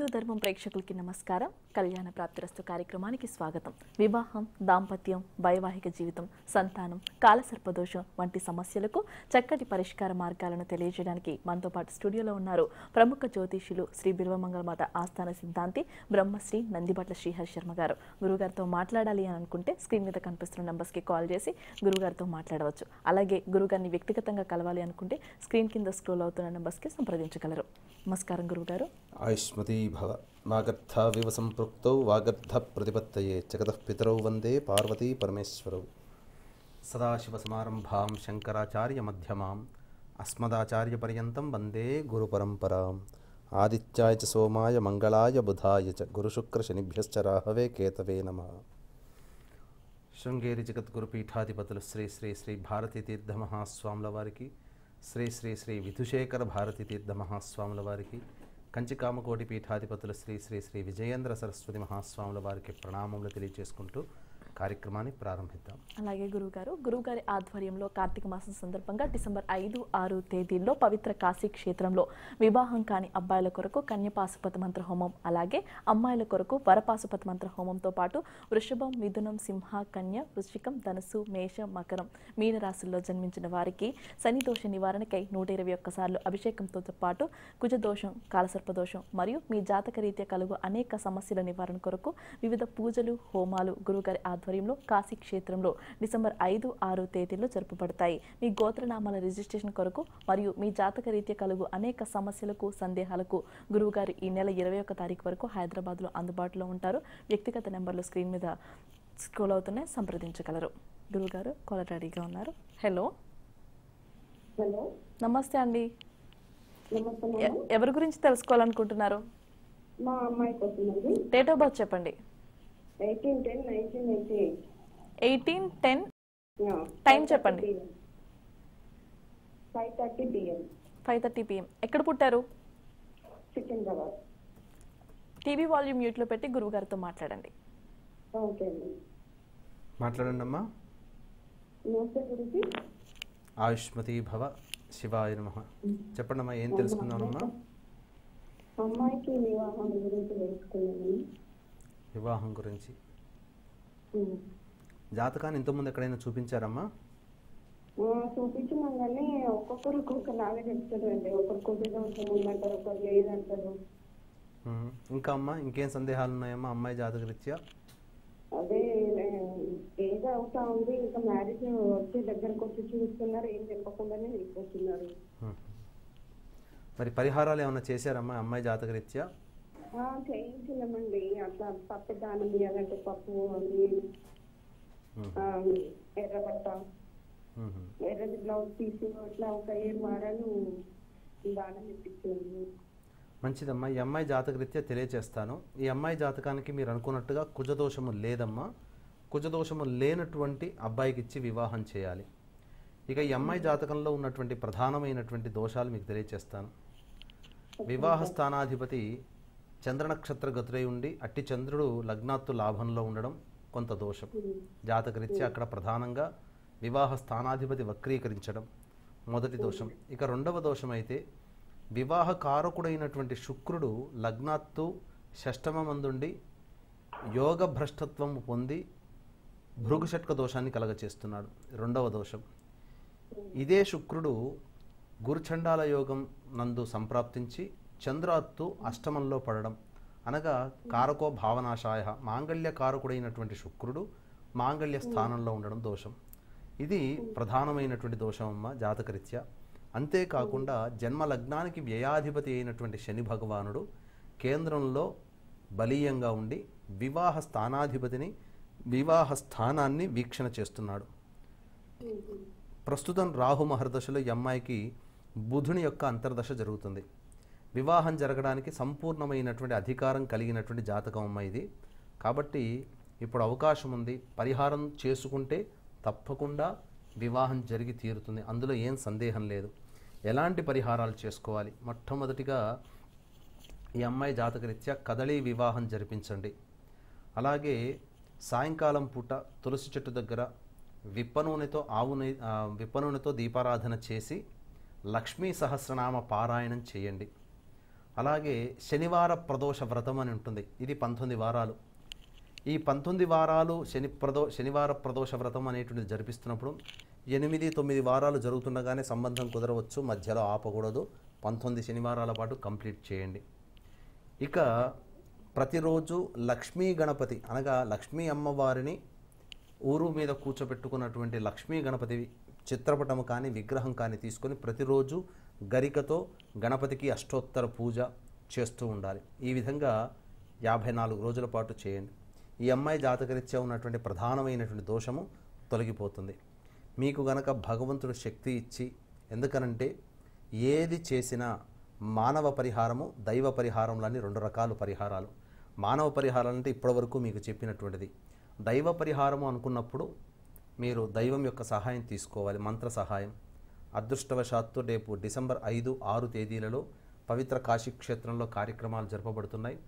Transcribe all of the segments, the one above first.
గురుధర్మం ప్రేక్షకులకి నమస్కారం. కళ్యాణ ప్రాప్తిరస్తు కార్యక్రమానికి స్వాగతం. వివాహం, దాంపత్యం, వైవాహిక జీవితం, సంతానం, కాలసర్పదోషం వంటి సమస్యలకు చక్కటి పరిష్కార మార్గాలను తెలియజేయడానికి మనతో పాటు స్టూడియోలో ఉన్నారు ప్రముఖ జ్యోతిషులు శ్రీ బిల్వమంగళమాత ఆస్థాన సిద్ధాంతి బ్రహ్మశ్రీ నందిబట్ల శ్రీహరి శర్మ గారు. గురుగారితో మాట్లాడాలి అని అనుకుంటే స్క్రీన్ మీద కనిపిస్తున్న నంబర్స్కి కాల్ చేసి గురుగారితో మాట్లాడవచ్చు. అలాగే గురుగారిని వ్యక్తిగతంగా కలవాలి అనుకుంటే స్క్రీన్ కింద స్క్రోల్ అవుతున్న నంబర్స్కి సంప్రదించగలరు. నమస్కారం గురుగారు. ఆయుష్మతీ భవ. వాగర్థావివ సంపృక్తౌ వాగర్థ ప్రతిపత్తయే జగతః పితరౌ వందే పార్వతీ పరమేశ్వరౌ. సదాశివసమారంభాం శంకరాచార్య మధ్యమాం అస్మదాచార్య పర్యంతం వందే గురుపరంపరాం. ఆదిత్యాయ చ సోమాయ మంగళాయ బుధాయ చ గురుశుక్ర శనిభ్యశ్చ రాహవే కేతవే నమః. శృంగేరి జగద్గురు పీఠాధిపతులు శ్రీ శ్రీ శ్రీ భారతీ తీర్థ మహాస్వాముల వారికి, శ్రీ శ్రీ శ్రీ విధుశేఖర భారతీ తీర్థ మహాస్వాముల వారికి, కంచికామకోటి పీఠాధిపతులు శ్రీ శ్రీ శ్రీ విజయేంద్ర సరస్వతి మహాస్వాముల వారికి ప్రణామములు తెలియజేసుకుంటూ కార్యక్రమాన్ని ప్రారంభిద్దాం. అలాగే గురుగారి ఆధ్వర్యంలో కార్తీక మాసం సందర్భంగా డిసెంబర్ 5, 6 తేదీల్లో పవిత్ర కాశీ క్షేత్రంలో వివాహం కాని అబ్బాయిల కొరకు కన్యపాశుపత మంత్ర హోమం, అలాగే అమ్మాయిల కొరకు వరపాశుపత మంత్ర హోమంతో పాటు వృషభం, మిథునం, సింహ, కన్య, వృశ్చికం, ధనుసు, మేష, మకరం, మీన రాశుల్లో జన్మించిన వారికి శని దోష నివారణకై 121 సార్లు అభిషేకంతో పాటు కుజదోషం, కాలసర్పదోషం మరియు మీ జాతక రీత్యా కలుగు అనేక సమస్యల నివారణ కొరకు వివిధ పూజలు, హోమాలు గురుగారి ఆధ్వర్యంలో కాశీ క్షేత్రంలో డిసెంబర్ 5, 6 తేదీల్లో జరుపబడతాయి. మీ గోత్రనామాల రిజిస్ట్రేషన్ కొరకు మరియు మీ జాతక రీత్యా కలుగు అనేక సమస్యలకు, సందేహాలకు గురువుగారు ఈ నెల 21 తారీఖు వరకు హైదరాబాద్లో అందుబాటులో ఉంటారు. వ్యక్తిగత నెంబర్లు స్క్రీన్ మీద స్క్రోల్ అవుతున్నాయి, సంప్రదించగలరు. గురువుగారు కాలర్ రెడీగా ఉన్నారు. హలో. హలో, నమస్తే అండి. నమస్తే. ఎవరి గురించి తెలుసుకోవాలనుకుంటున్నారు? మా అమ్మాయి కోసమండి. డేట్ ఆఫ్ బర్త్ చెప్పండి. 18/10/1988. 18/10. టైం చెప్పండి. 5:30 PM. 5:30 PM. ఎక్కడ పుట్టారు? సికింద్రాబాద్. టీవీ వాల్యూమ్ మ్యూట్లో పెట్టి గురువుగారితో మాట్లాడండి. ఓకే అండి. మాట్లాడండి అమ్మా. నమస్తే గురించి. ఆయుష్మతీ భవ. శివాయ నమః. చెప్పండి అమ్మా, ఏం తెలుసుకున్నానమ్మా? అమ్మాయికి వివాహం గురించి తెలుసుకున్నాను. వివాహం గురించి జాతకాన్ని ఇంతకుముందు ఎక్కడైనా చూపించారమ్మా? చూపించినాం కానీ ఒక్కొక్కరు ఒక్కొక్కలాగా చెప్తారు అండి. ఒకరు కొద్దిగా ఉందంటారు, ఒకరు లేదంటారు. ఇంకా అమ్మా, ఇంకేం సందేహాలు ఉన్నాయమ్మా అమ్మాయి జాతకరీత్యా? అదే ఏదో అవుతా ఉంది. ఇంకా మ్యారేజ్ వచ్చే దగ్గరకు వచ్చి చూస్తున్నారు, ఏం చెప్పకుండానే వెళ్ళిపోతున్నారు. మరి పరిహారాలు ఏమైనా చేశారమ్మా అమ్మాయి జాతకరీత్యా? చేయించినామండి. అట్లా పప్పు దానం ఇవ్వాలంటే పప్పు, ఎర్రబట్ట, ఎర్రది బ్లౌజ్ తీసి అట్లా ఒక 7 వారాలు దానం ఇప్పించాము. మంచిదమ్మా. ఈ అమ్మాయి జాతకరీత్యా తెలియచేస్తాను. ఈ అమ్మాయి జాతకానికి మీరు అనుకున్నట్టుగా కుజదోషము లేదమ్మా. కుజదోషము లేనటువంటి అబ్బాయికి ఇచ్చి వివాహం చేయాలి. ఇక ఈ అమ్మాయి జాతకంలో ఉన్నటువంటి ప్రధానమైనటువంటి దోషాలు మీకు తెలియచేస్తాను. వివాహ స్థానాధిపతి చంద్రనక్షత్ర గతుడై ఉండి అట్టి చంద్రుడు లగ్నాత్తు లాభంలో ఉండడం కొంత దోషం. జాతకరీత్యా అక్కడ ప్రధానంగా వివాహ స్థానాధిపతి వక్రీకరించడం మొదటి దోషం. ఇక రెండవ దోషం అయితే వివాహ కారకుడైనటువంటి శుక్రుడు లగ్నాత్తు షష్టమందుండి యోగ భ్రష్టత్వం పొంది భృగుషట్క దోషాన్ని కలగచేస్తున్నాడు. రెండవ దోషం. ఇదే శుక్రుడు గురుచండాల యోగం నందు సంప్రాప్తించి చంద్రాత్తు అష్టమంలో పడడం, అనగా కారకో భావనాశాయ, మాంగళ్య కారకుడైనటువంటి శుక్రుడు మాంగళ్య స్థానంలో ఉండడం దోషం. ఇది ప్రధానమైనటువంటి దోషం అమ్మ జాతకరీత్యా. అంతేకాకుండా జన్మ లగ్నానికి వ్యయాధిపతి అయినటువంటి శని భగవానుడు కేంద్రంలో బలీయంగా ఉండి వివాహ స్థానాధిపతిని, వివాహ స్థానాన్ని వీక్షణ చేస్తున్నాడు. ప్రస్తుతం రాహు మహర్దశలో ఈ అమ్మాయికి బుధుని యొక్క అంతర్దశ జరుగుతుంది. వివాహం జరగడానికి సంపూర్ణమైనటువంటి అధికారం కలిగినటువంటి జాతకం అమ్మ ఇది. కాబట్టి ఇప్పుడు అవకాశం ఉంది. పరిహారం చేసుకుంటే తప్పకుండా వివాహం జరిగి తీరుతుంది, అందులో ఏం సందేహం లేదు. ఎలాంటి పరిహారాలు చేసుకోవాలి? మొట్టమొదటిగా ఈ అమ్మాయి జాతకరీత్యా కదళీ వివాహం జరిపించండి. అలాగే సాయంకాలం పూట తులసి చెట్టు దగ్గర విప్పనూనెతో దీపారాధన చేసి లక్ష్మీ సహస్రనామ పారాయణం చేయండి. అలాగే శనివార ప్రదోష వ్రతం అని ఉంటుంది. ఇది 19 వారాలు. ఈ 19 వారాలు శనివార ప్రదోష వ్రతం అనేటువంటిది జరిపిస్తున్నప్పుడు 8-9 వారాలు జరుగుతుండగానే సంబంధం కుదరవచ్చు, మధ్యలో ఆపకూడదు. 19 శనివారాల పాటు కంప్లీట్ చేయండి. ఇక ప్రతిరోజు లక్ష్మీ గణపతి అనగా లక్ష్మీ అమ్మవారిని ఊరు మీద కూర్చోబెట్టుకున్నటువంటి లక్ష్మీ గణపతి చిత్రపటము కానీ విగ్రహం కానీ తీసుకొని ప్రతిరోజు గరికతో గణపతికి అష్టోత్తర పూజ చేస్తూ ఉండాలి. ఈ విధంగా 54 రోజుల పాటు చేయండి. ఈ అమ్మాయి జాతకరీత్యా ఉన్నటువంటి ప్రధానమైనటువంటి దోషము తొలగిపోతుంది. మీకు గనక భగవంతుడు శక్తి ఇచ్చి, ఎందుకనంటే ఏది చేసినా మానవ పరిహారము దైవ పరిహారంలోని 2 రకాల పరిహారాలు. మానవ పరిహారం అంటే ఇప్పటివరకు మీకు చెప్పినటువంటిది. దైవ పరిహారము అనుకున్నప్పుడు మీరు దైవం యొక్క సహాయం తీసుకోవాలి, మంత్ర సహాయం. అదృష్టవశాత్తు రేపు డిసెంబర్ 5, 6 తేదీలలో పవిత్ర కాశీ క్షేత్రంలో కార్యక్రమాలు జరపబడుతున్నాయి.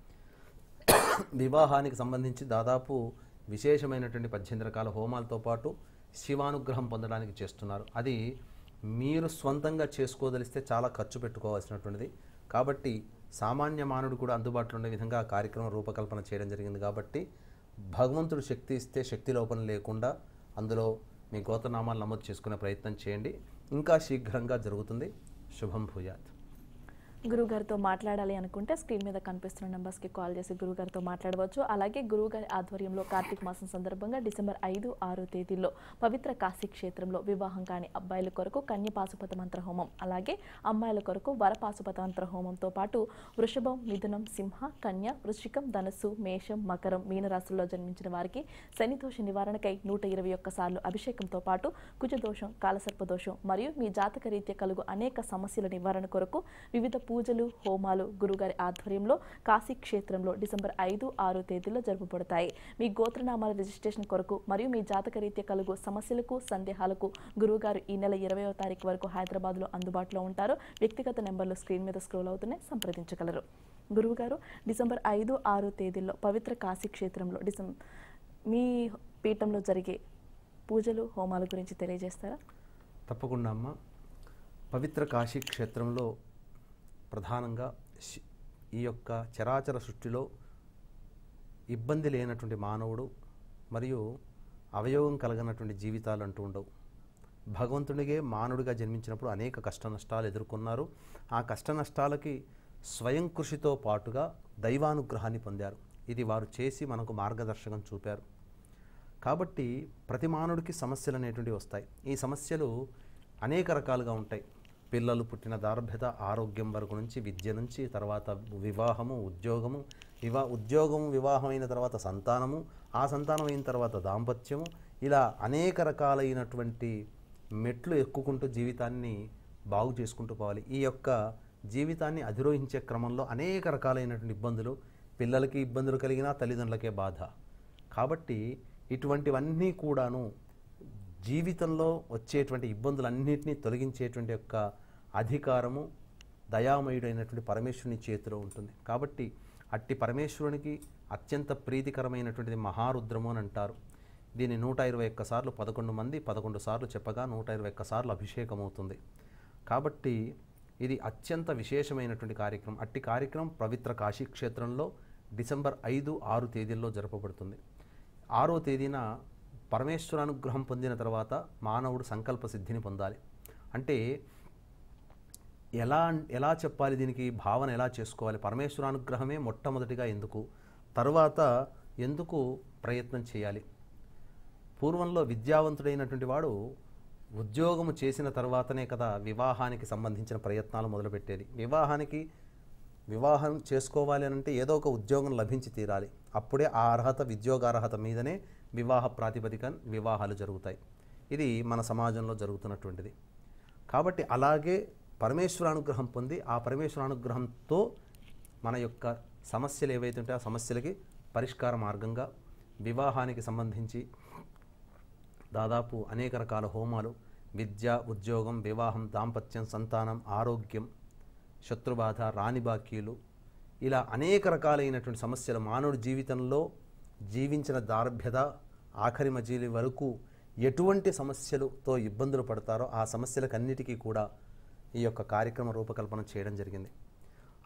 వివాహానికి సంబంధించి దాదాపు విశేషమైనటువంటి 18 రకాల హోమాలతో పాటు శివానుగ్రహం పొందడానికి చేస్తున్నారు. అది మీరు స్వంతంగా చేసుకోదలిస్తే చాలా ఖర్చు పెట్టుకోవాల్సినటువంటిది. కాబట్టి సామాన్య మానవుడు కూడా అందుబాటులో ఉండే విధంగా ఆ కార్యక్రమం రూపకల్పన చేయడం జరిగింది. కాబట్టి భగవంతుడు శక్తి ఇస్తే శక్తి లోపం లేకుండా అందులో మీ గోత్రనామాలు నమోదు చేసుకునే ప్రయత్నం చేయండి. ఇంకా శీఘ్రంగా జరుగుతుంది. శుభం భూయాత్. గురువుగారితో మాట్లాడాలి అనుకుంటే స్క్రీన్ మీద కనిపిస్తున్న నెంబర్స్కి కాల్ చేసి గురువుగారితో మాట్లాడవచ్చు. అలాగే గురువుగారి ఆధ్వర్యంలో కార్తీక మాసం సందర్భంగా డిసెంబర్ 5, 6 తేదీల్లో పవిత్ర కాశీ క్షేత్రంలో వివాహం కాని అబ్బాయిల కొరకు కన్య పాశుపత మంత్ర హోమం, అలాగే అమ్మాయిల కొరకు వర పాశుపత మంత్ర హోమంతో పాటు వృషభం, మిథునం, సింహ, కన్య, వృశ్చికం, ధనస్సు, మేషం, మకరం, మీనరాశుల్లో జన్మించిన వారికి శనిదోష నివారణకై 121 సార్లు అభిషేకంతో పాటు కుజదోషం, కాలసర్పదోషం మరియు మీ జాతక రీత్యా కలుగు అనేక సమస్యల నివారణ కొరకు వివిధ పూజలు, హోమాలు గురుగారి ఆధ్వర్యంలో కాశీ క్షేత్రంలో డిసెంబర్ 5, 6 తేదీల్లో జరుపబడతాయి. మీ గోత్రనామాల రిజిస్ట్రేషన్ కొరకు మరియు మీ జాతక రీత్యా కలుగు సమస్యలకు, సందేహాలకు గురువుగారు ఈ నెల 20వ తారీఖు వరకు హైదరాబాద్లో అందుబాటులో ఉంటారు. వ్యక్తిగత నెంబర్లు స్క్రీన్ మీద స్క్రోల్ అవుతున్నాయి, సంప్రదించగలరు. గురువుగారు డిసెంబర్ 5, 6 తేదీల్లో పవిత్ర కాశీ క్షేత్రంలో మీ పీఠంలో జరిగే పూజలు, హోమాల గురించి తెలియజేస్తారా? తప్పకుండా అమ్మ. పవిత్ర కాశీ క్షేత్రంలో ప్రధానంగా ఈ యొక్క చరాచర సృష్టిలో ఇబ్బంది లేనటువంటి మానవుడు మరియు అవయోగం కలగనటువంటి జీవితాలు అంటూ ఉండవు. భగవంతునిగే మానవుడిగా జన్మించినప్పుడు అనేక కష్ట నష్టాలు ఎదుర్కొన్నారు. ఆ కష్ట నష్టాలకి స్వయం కృషితో పాటుగా దైవానుగ్రహాన్ని పొందారు. ఇది వారు చేసి మనకు మార్గదర్శకం చూపారు. కాబట్టి ప్రతి మానవుడికి సమస్యలు అనేటువంటివి వస్తాయి. ఈ సమస్యలు అనేక రకాలుగా ఉంటాయి. పిల్లలు పుట్టిన దార్భ్యత, ఆరోగ్యం వరకు నుంచి, విద్య నుంచి, తర్వాత వివాహము, ఉద్యోగము, వివాహం అయిన తర్వాత సంతానము, ఆ సంతానం అయిన తర్వాత దాంపత్యము, ఇలా అనేక రకాలైనటువంటి మెట్లు ఎక్కుకుంటూ జీవితాన్ని బాగు చేసుకుంటూ పోవాలి. ఈ యొక్క జీవితాన్ని అధిరోహించే క్రమంలో అనేక రకాలైనటువంటి ఇబ్బందులు, పిల్లలకి ఇబ్బందులు కలిగినా తల్లిదండ్రులకే బాధ. కాబట్టి ఇటువంటివన్నీ కూడాను జీవితంలో వచ్చేటువంటి ఇబ్బందులన్నింటినీ తొలగించేటువంటి యొక్క అధికారము దయామయుడైనటువంటి పరమేశ్వరుని చేతిలో ఉంటుంది. కాబట్టి అట్టి పరమేశ్వరునికి అత్యంత ప్రీతికరమైనటువంటిది మహారుద్రము అని అంటారు. దీన్ని 121 సార్లు 11 మంది 11 సార్లు చెప్పగా 121 సార్లు అభిషేకం అవుతుంది. కాబట్టి ఇది అత్యంత విశేషమైనటువంటి కార్యక్రమం. అట్టి కార్యక్రమం పవిత్ర కాశీ క్షేత్రంలో డిసెంబర్ 5, 6 తేదీల్లో జరపబడుతుంది. 6వ తేదీన పరమేశ్వరానుగ్రహం పొందిన తర్వాత మానవుడు సంకల్ప సిద్ధిని పొందాలి. అంటే ఎలా చెప్పాలి, దీనికి భావన ఎలా చేసుకోవాలి? పరమేశ్వరానుగ్రహమే మొట్టమొదటిగా ఎందుకు, తరువాత ఎందుకు ప్రయత్నం చేయాలి? పూర్వంలో విద్యావంతుడైనటువంటి వాడు ఉద్యోగము చేసిన తర్వాతనే కదా వివాహానికి సంబంధించిన ప్రయత్నాలు మొదలుపెట్టేది. వివాహం చేసుకోవాలి అంటే ఏదో ఒక ఉద్యోగం లభించి తీరాలి. అప్పుడే ఆ అర్హత, ఉద్యోగార్హత మీదనే వివాహ ప్రాతిపదికన వివాహాలు జరుగుతాయి. ఇది మన సమాజంలో జరుగుతున్నటువంటిది. కాబట్టి అలాగే పరమేశ్వరానుగ్రహం పొంది ఆ పరమేశ్వరానుగ్రహంతో మన యొక్క సమస్యలు ఏవైతే ఉంటాయో ఆ సమస్యలకి పరిష్కార మార్గంగా వివాహానికి సంబంధించి దాదాపు అనేక రకాల హోమాలు, విద్య, ఉద్యోగం, వివాహం, దాంపత్యం, సంతానం, ఆరోగ్యం, శత్రుబాధ, రాణి బాకీలు, ఇలా అనేక రకాలైనటువంటి సమస్యలు మానవుడి జీవితంలో జీవించిన దార్భ్యత ఆఖరి మజిలీ వరకు ఎటువంటి సమస్యలతో ఇబ్బందులు పడతారో ఆ సమస్యలకన్నిటికీ కూడా ఈ యొక్క కార్యక్రమ రూపకల్పన చేయడం జరిగింది.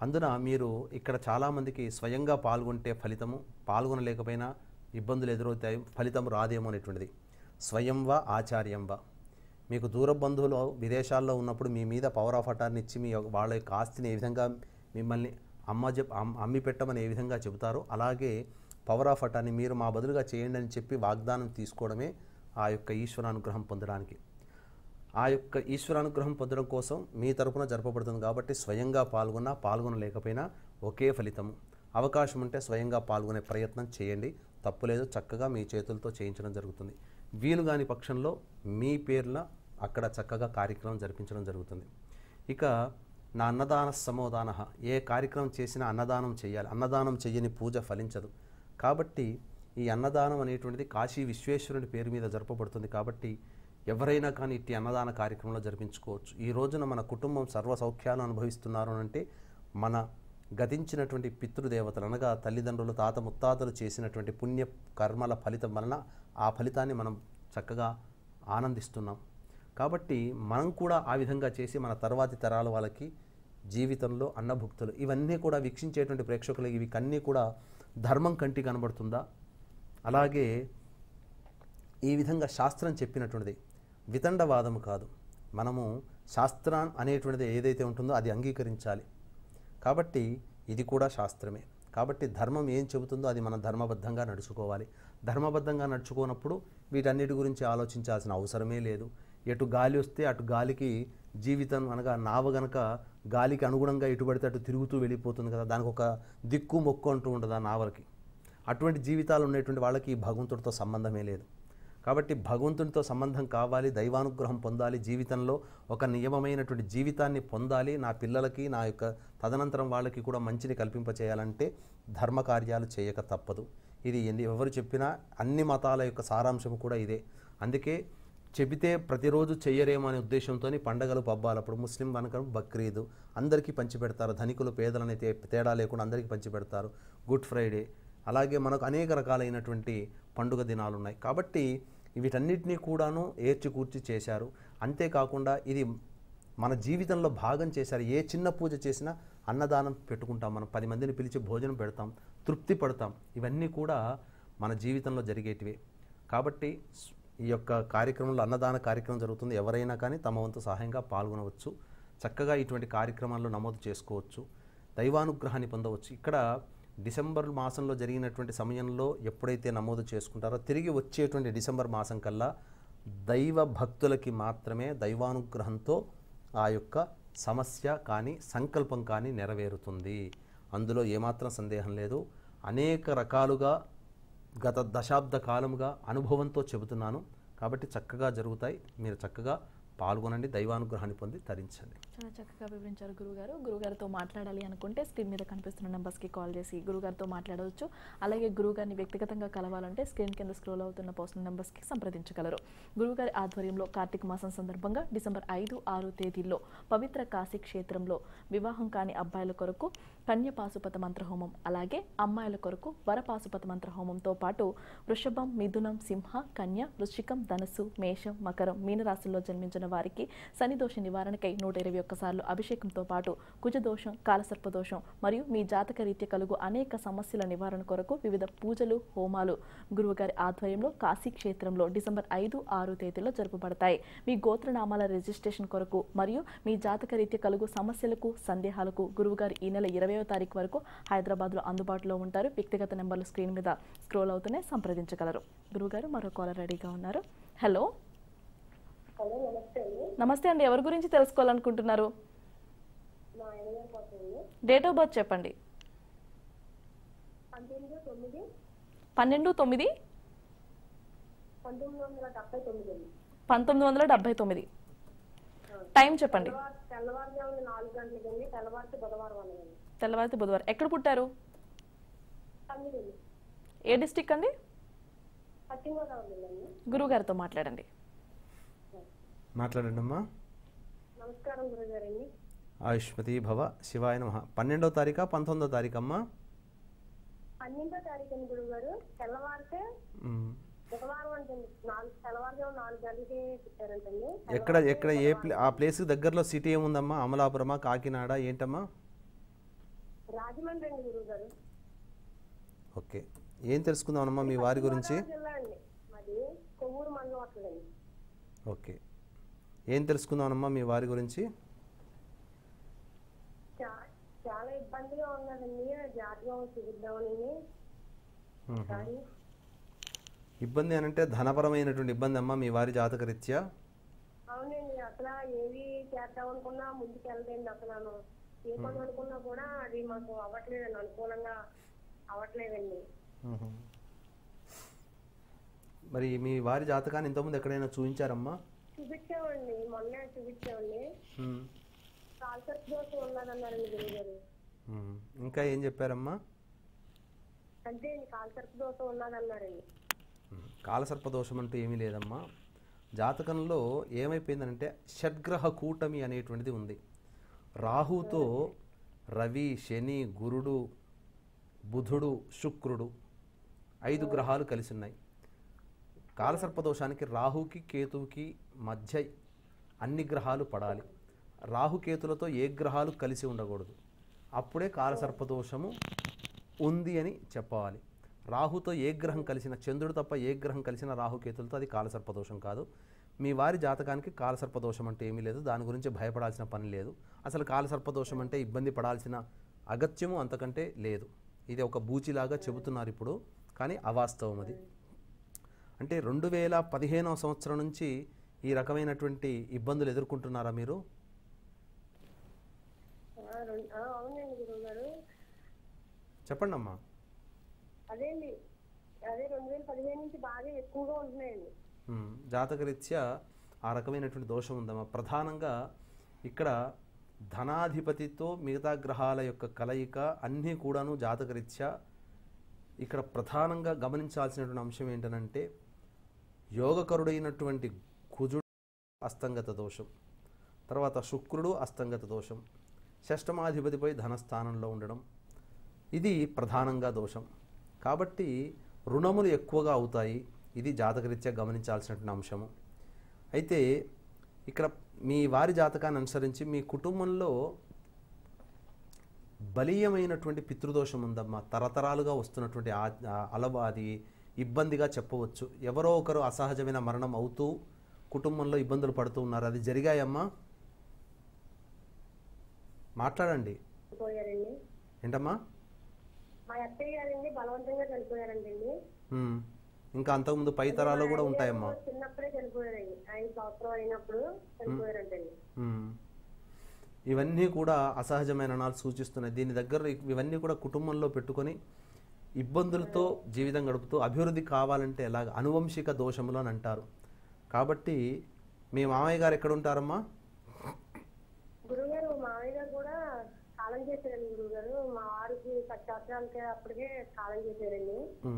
అందున మీరు ఇక్కడ చాలామందికి స్వయంగా పాల్గొంటే ఫలితము, పాల్గొనలేకపోయినా ఇబ్బందులు ఎదురవుతాయి, ఫలితం రాదేమో అనేటువంటిది. స్వయంవా ఆచార్యంవా, మీకు దూర బంధువులు విదేశాల్లో ఉన్నప్పుడు మీ మీద పవర్ ఆఫ్ అటార్నీ ఇచ్చి వాళ్ళ యొక్క ఆస్తిని ఏ విధంగా మిమ్మల్ని అమ్మి పెట్టమని ఏ విధంగా చెబుతారో అలాగే పవర్ ఆఫ్ అటార్నీ మీరు మా బదులుగా చేయండి అని చెప్పి వాగ్దానం తీసుకోవడమే ఆ యొక్క ఈశ్వరానుగ్రహం పొందడానికి. ఆ యొక్క ఈశ్వరానుగ్రహం పొందడం కోసం మీ తరపున జరపబడుతుంది కాబట్టి స్వయంగా పాల్గొనలేకపోయినా ఒకే ఫలితము. అవకాశం ఉంటే స్వయంగా పాల్గొనే ప్రయత్నం చేయండి, తప్పులేదు, చక్కగా మీ చేతులతో చేయించడం జరుగుతుంది. వీలు కాని పక్షంలో మీ పేర్ల అక్కడ చక్కగా కార్యక్రమం జరిపించడం జరుగుతుంది. ఇక నా అన్నదాన సమోదాన, ఏ కార్యక్రమం చేసినా అన్నదానం చేయాలి, అన్నదానం చెయ్యని పూజ ఫలించదు. కాబట్టి ఈ అన్నదానం అనేటువంటిది కాశీ విశ్వేశ్వరుని పేరు మీద జరపబడుతుంది. కాబట్టి ఎవరైనా కానీ ఇట్టి అన్నదాన కార్యక్రమంలో జరిపించుకోవచ్చు. ఈ రోజున మన కుటుంబం సర్వ సౌఖ్యాలు అనుభవిస్తున్నారు అంటే మన గతించినటువంటి పితృదేవతలు అనగా తల్లిదండ్రులు, తాత ముత్తాతలు చేసినటువంటి పుణ్య కర్మల ఫలితం వలన ఆ ఫలితాన్ని మనం చక్కగా ఆనందిస్తున్నాం. కాబట్టి మనం కూడా ఆ విధంగా చేసి మన తర్వాతి తరాల వాళ్ళకి జీవితంలో అన్నభుక్తులు ఇవన్నీ కూడా వీక్షించేటువంటి ప్రేక్షకులు ఇవి కన్నీ కూడా ధర్మం కంటి కనబడుతుందా? అలాగే ఈ విధంగా శాస్త్రం చెప్పినటువంటిది వితండవాదము కాదు. మనము శాస్త్రం అనేటువంటిది ఏదైతే ఉంటుందో అది అంగీకరించాలి. కాబట్టి ఇది కూడా శాస్త్రమే. కాబట్టి ధర్మం ఏం చెబుతుందో అది మనం ధర్మబద్ధంగా నడుచుకోవాలి. ధర్మబద్ధంగా నడుచుకోనప్పుడు వీటన్నిటి గురించి ఆలోచించాల్సిన అవసరమే లేదు. ఎటు గాలి వస్తే అటు గాలికి జీవితం అనగా నావ గనక గాలికి అనుగుణంగా ఎటు పడితే అటు తిరుగుతూ వెళ్ళిపోతుంది కదా, దానికి ఒక దిక్కు మొక్కు అంటూ ఉండదు ఆ నావలకి. అటువంటి జీవితాలు ఉండేటువంటి వాళ్ళకి భగవంతుడితో సంబంధమే లేదు. కాబట్టి భగవంతునితో సంబంధం కావాలి, దైవానుగ్రహం పొందాలి, జీవితంలో ఒక నియమమైనటువంటి జీవితాన్ని పొందాలి, నా పిల్లలకి నా యొక్క తదనంతరం వాళ్ళకి కూడా మంచిని కల్పింపచేయాలంటే ధర్మ కార్యాలు చేయక తప్పదు. ఇది ఎవరు చెప్పినా అన్ని మతాల యొక్క సారాంశం కూడా ఇదే. అందుకే చెబితే ప్రతిరోజు చెయ్యరేమో అనే ఉద్దేశంతో పండగలు పబ్బాలు, అప్పుడు ముస్లిం కనుక బక్రీద్ అందరికీ పంచిపెడతారు, ధనికులు పేదలని తేడా లేకుండా అందరికీ పంచిపెడతారు. గుడ్ ఫ్రైడే, అలాగే మనకు అనేక రకాలైనటువంటి పండుగ దినాలు ఉన్నాయి. కాబట్టి వీటన్నిటినీ కూడాను ఏర్చికూర్చి చేశారు. అంతేకాకుండా ఇది మన జీవితంలో భాగం చేశారు. ఏ చిన్న పూజ చేసినా అన్నదానం పెట్టుకుంటాం, మనం 10 మందిని పిలిచి భోజనం పెడతాం, తృప్తి పడతాం. ఇవన్నీ కూడా మన జీవితంలో జరిగేటివే. కాబట్టి ఈ యొక్క కార్యక్రమంలో అన్నదాన కార్యక్రమం జరుగుతుంది. ఎవరైనా కానీ తమ వంతు సహాయంగా పాల్గొనవచ్చు. చక్కగా ఇటువంటి కార్యక్రమాల్లో నమోదు చేసుకోవచ్చు, దైవానుగ్రహాన్ని పొందవచ్చు. ఇక్కడ డిసెంబర్ మాసంలో జరిగినటువంటి సమయంలో ఎప్పుడైతే నమోదు చేసుకుంటారో తిరిగి వచ్చేటువంటి డిసెంబర్ మాసం కల్లా దైవ భక్తులకి మాత్రమే దైవానుగ్రహంతో ఆ యొక్క సమస్య కానీ సంకల్పం కానీ నెరవేరుతుంది. అందులో ఏమాత్రం సందేహం లేదు. అనేక రకాలుగా గత దశాబ్ద కాలముగా అనుభవంతో చెబుతున్నాను. కాబట్టి చక్కగా జరుగుతాయి. మీరు చక్కగా పాల్గొనండి, దైవానుగ్రహాన్ని పొంది తరించండి. చాలా చక్కగా వివరించారు గురుగారు. గురుగారితో మాట్లాడాలి అనుకుంటే స్క్రీన్ మీద కనిపిస్తున్న నెంబర్స్కి కాల్ చేసి గురుగారితో మాట్లాడవచ్చు. అలాగే గురుగారిని వ్యక్తిగతంగా కలవాలంటే స్క్రీన్ కింద స్క్రోల్ అవుతున్న పర్సనల్ నెంబర్స్కి సంప్రదించగలరు. గురుగారి ఆధ్వర్యంలో కార్తీక మాసం సందర్భంగా డిసెంబర్ 5, 6 తేదీల్లో పవిత్ర కాశీ క్షేత్రంలో వివాహం కాని అబ్బాయిల కొరకు కన్యపాశుపత మంత్ర హోమం, అలాగే అమ్మాయిల కొరకు వరపాశుపత మంత్ర హోమంతో పాటు వృషభం, మిథునం, సింహ, కన్య, వృశ్చికం, ధనస్సు, మేషం, మకరం, మీనరాశుల్లో జన్మించిన వారికి శనిదోష నివారణకై 121 సార్లు అభిషేకంతో పాటు కుజదోషం, కాలసర్పదోషం మరియు మీ జాతక రీత్యా కలుగు అనేక సమస్యల నివారణ కొరకు వివిధ పూజలు, హోమాలు గురువుగారి ఆధ్వర్యంలో కాశీ క్షేత్రంలో డిసెంబర్ 5, 6 తేదీల్లో జరుపబడతాయి. మీ గోత్రనామాల రిజిస్ట్రేషన్ కొరకు మరియు మీ జాతక రీత్యా కలుగు సమస్యలకు, సందేహాలకు గురువుగారు ఈ నెల 20వ తారీఖు వరకు హైదరాబాద్లో అందుబాటులో ఉంటారు. వ్యక్తిగత నెంబర్లు స్క్రీన్ మీద స్క్రోల్ అవుతూనే సంప్రదించగలరు. గురువుగారు మరో కాలర్ రెడీగా ఉన్నారు. హలో. హలో, నమస్తే అండి. నమస్తే అండి. ఎవరి గురించి తెలుసుకోవాలనుకుంటున్నారు? మా ఆయన గారు పోతుంది. డేట్ ఆఫ్ బర్త్ చెప్పండి. 12/9/1979. 1979. టైం చెప్పండి. తెల్లవారుజామున 4 గంటలకండి. తెల్లవారితే బుధవారం అన్నదండి. తెల్లవారితే బుధవారం. ఎక్కడ పుట్టారు? తమ్మిదండి. ఏ డిస్టిక్ అండి? పశ్చిమ గోదావరి అండి. గురుగారితో మాట్లాడండి. మాట్లాడండి అమ్మా. నమస్కారం గురుగారండి. ఆయుష్మతి భవ, శివాయ నమః. 12వ తారీఖా 19వ తారీఖు అమ్మా? 12వ తారీఖు అండి గురుగారు. తెల్లవారితే బుధవారం అంటే తెల్లవారుజామున 4 గంటలకి పుట్టారంటండి. ఎక్కడ ఆ ప్లేస్ దగ్గరలో సిటీ ఏముందమ్మా? అమలాపురమా, కాకినాడ, ఏంటమ్మా? రాజమండ్రి అండి గురువు గారు. ఓకే, ఏం తెలుసుకుందామమ్మా మీ వారి గురించి? జిల్లా అండి మాది, కొవ్వూరు మండలం వస్తుందండి. ఓకే, ఏం తెలుసుకుందామమ్మా మీ వారి గురించి? చాలా ఇబ్బందిగా ఉన్నదండి, జాతకం చూపిద్దామని. కానీ ఇబ్బంది అని అంటే ధనపరమైనటువంటి ఇబ్బంది అమ్మా మీ వారి జాతక రీత్యా? అవునండి, అసలు ఏది చేద్దామనుకున్నా ముందుకు వెళ్ళదండి. అసలు ఏ పని అనుకున్నా కూడా అది మాకు అవ్వట్లేదండి, అనుకూలంగా అవ్వట్లేదండి. మరి మీ వారి జాతకాన్ని ఇంతకుముందు ఎక్కడైనా చూపించారమ్మా? చూపించామండి, మొన్నే చూపించామండి. కాల్సర్ప్ దోషం ఉన్నదన్నారండి గురువు గారు. ఇంకా ఏం చెప్పారమ్మా? అంతే అండి, కాల్సర్ప్ దోషం ఉన్నదన్నారండి. కాలసర్ప దోషం అంటూ ఏమీ లేదమ్మా. జాతకంలో ఏమైపోయిందంటే షడ్గ్రహ కూటమి అనేటువంటిది ఉంది. రాహుతో రవి, శని, గురుడు, బుధుడు, శుక్రుడు 5 గ్రహాలు కలిసి ఉన్నాయి. కాలసర్పదోషానికి రాహుకి కేతువుకి మధ్య అన్ని గ్రహాలు పడాలి. రాహుకేతులతో ఏ గ్రహాలు కలిసి ఉండకూడదు, అప్పుడే కాలసర్పదోషము ఉంది అని చెప్పాలి. రాహుతో ఏ గ్రహం కలిసిన, చంద్రుడు తప్ప ఏ గ్రహం కలిసిన రాహుకేతులతో అది కాలసర్పదోషం కాదు. మీ వారి జాతకానికి కాలసర్పదోషం అంటే ఏమీ లేదు, దాని గురించి భయపడాల్సిన పని లేదు. అసలు కాలసర్పదోషం అంటే ఇబ్బంది పడాల్సిన అగత్యము అంతకంటే లేదు. ఇది ఒక బూచిలాగా చెబుతున్నారు ఇప్పుడు, కానీ అవాస్తవం అది. అంటే 2015వ సంవత్సరం నుంచి ఈ రకమైనటువంటి ఇబ్బందులు ఎదుర్కొంటున్నారా మీరు? అవునండి గురువుగారు. చెప్పండి అమ్మా. అదే 2015 నుంచి బాగా ఎక్కువగా ఉంటున్నాయండి. జాతకరీత్యా ఆ రకమైనటువంటి దోషం ఉందమ్మా. ప్రధానంగా ఇక్కడ ధనాధిపతితో మిగతా గ్రహాల యొక్క కలయిక అన్నీ కూడాను జాతకరీత్యా ఇక్కడ ప్రధానంగా గమనించాల్సినటువంటి అంశం ఏంటనంటే యోగకరుడైనటువంటి కుజుడు అస్తంగత దోషం, తర్వాత శుక్రుడు అస్తంగత దోషం, షష్టమాధిపతిపై ధనస్థానంలో ఉండడం, ఇది ప్రధానంగా దోషం. కాబట్టి రుణములు ఎక్కువగా అవుతాయి. ఇది జాతకరీత్యా గమనించాల్సినటువంటి అంశము. అయితే ఇక్కడ మీ వారి జాతకాన్ని అనుసరించి మీ కుటుంబంలో బలీయమైనటువంటి పితృదోషం ఉందమ్మా. తరతరాలుగా వస్తున్నటువంటి అది ఇబ్బందిగా చెప్పవచ్చు. ఎవరో ఒకరు అసహజమైన మరణం అవుతూ కుటుంబంలో ఇబ్బందులు పడుతూ ఉన్నారు. అది జరిగాయమ్మా? మాట్లాడండి. ఏంటమ్మా? మా అత్తయ్య గారండి బలవంతంగా చనిపోయారండి. ఇంకా అంతకుముందు పై తరాలు కూడా ఉంటాయమ్మా. చిన్నప్పుడే చనిపోయారండి, 5 సంవత్సరాలు అయినప్పుడు చనిపోయారంటండి. ఇవన్నీ కూడా అసహజమైన నాలు సూచిస్తున్నాయి. దీని దగ్గర ఇవన్నీ కూడా కుటుంబంలో పెట్టుకొని ఇబ్బందులతో జీవితం గడుపుతూ అభివృద్ధి కావాలంటే ఎలాగ అనువంశిక దోషములు అని అంటారు. కాబట్టి మీ మామయ్య గారు ఎక్కడ ఉంటారమ్మా? గురుగారు మామయ్య గారు కూడా కాలం చేశారండి గురుగారు. మా వారికి 10 సంవత్సరాలకి అప్పటికే కాలం చేశారండి.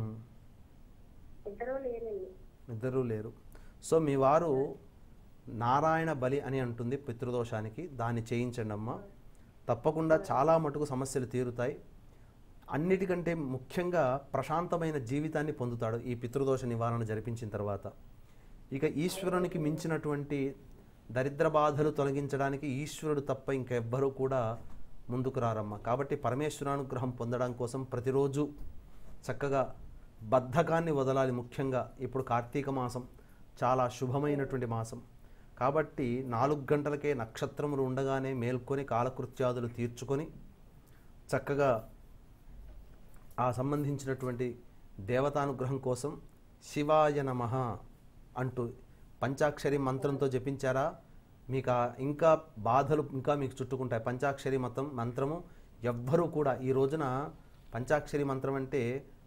ఇద్దరు లేరు. సో మీ వారు నారాయణ బలి అని అంటుంది పితృదోషానికి, దాన్ని చేయించండి అమ్మా. తప్పకుండా చాలా మటుకు సమస్యలు తీరుతాయి. అన్నిటికంటే ముఖ్యంగా ప్రశాంతమైన జీవితాన్ని పొందుతాడు ఈ పితృదోష నివారణ జరిపించిన తర్వాత. ఇక ఈశ్వరునికి మించినటువంటి దరిద్ర బాధలు తొలగించడానికి ఈశ్వరుడు తప్ప ఇంకెవ్వరూ కూడా ముందుకు రారమ్మా. కాబట్టి పరమేశ్వరానుగ్రహం పొందడం కోసం ప్రతిరోజు చక్కగా బద్ధకాన్ని వదలాలి. ముఖ్యంగా ఇప్పుడు కార్తీక మాసం చాలా శుభమైనటువంటి మాసం కాబట్టి 4 గంటలకే నక్షత్రములు ఉండగానే మేల్కొని కాలకృత్యాదులు తీర్చుకొని చక్కగా ఆ సంబంధించినటువంటి దేవతానుగ్రహం కోసం శివాయ నమః అంటూ పంచాక్షరి మంత్రంతో జపించారా, మీకు ఇంకా బాధలు ఇంకా మీకు చుట్టుకుంటాయి. పంచాక్షరి మంత్రము ఎవ్వరూ కూడా ఈ రోజున పంచాక్షరి మంత్రం అంటే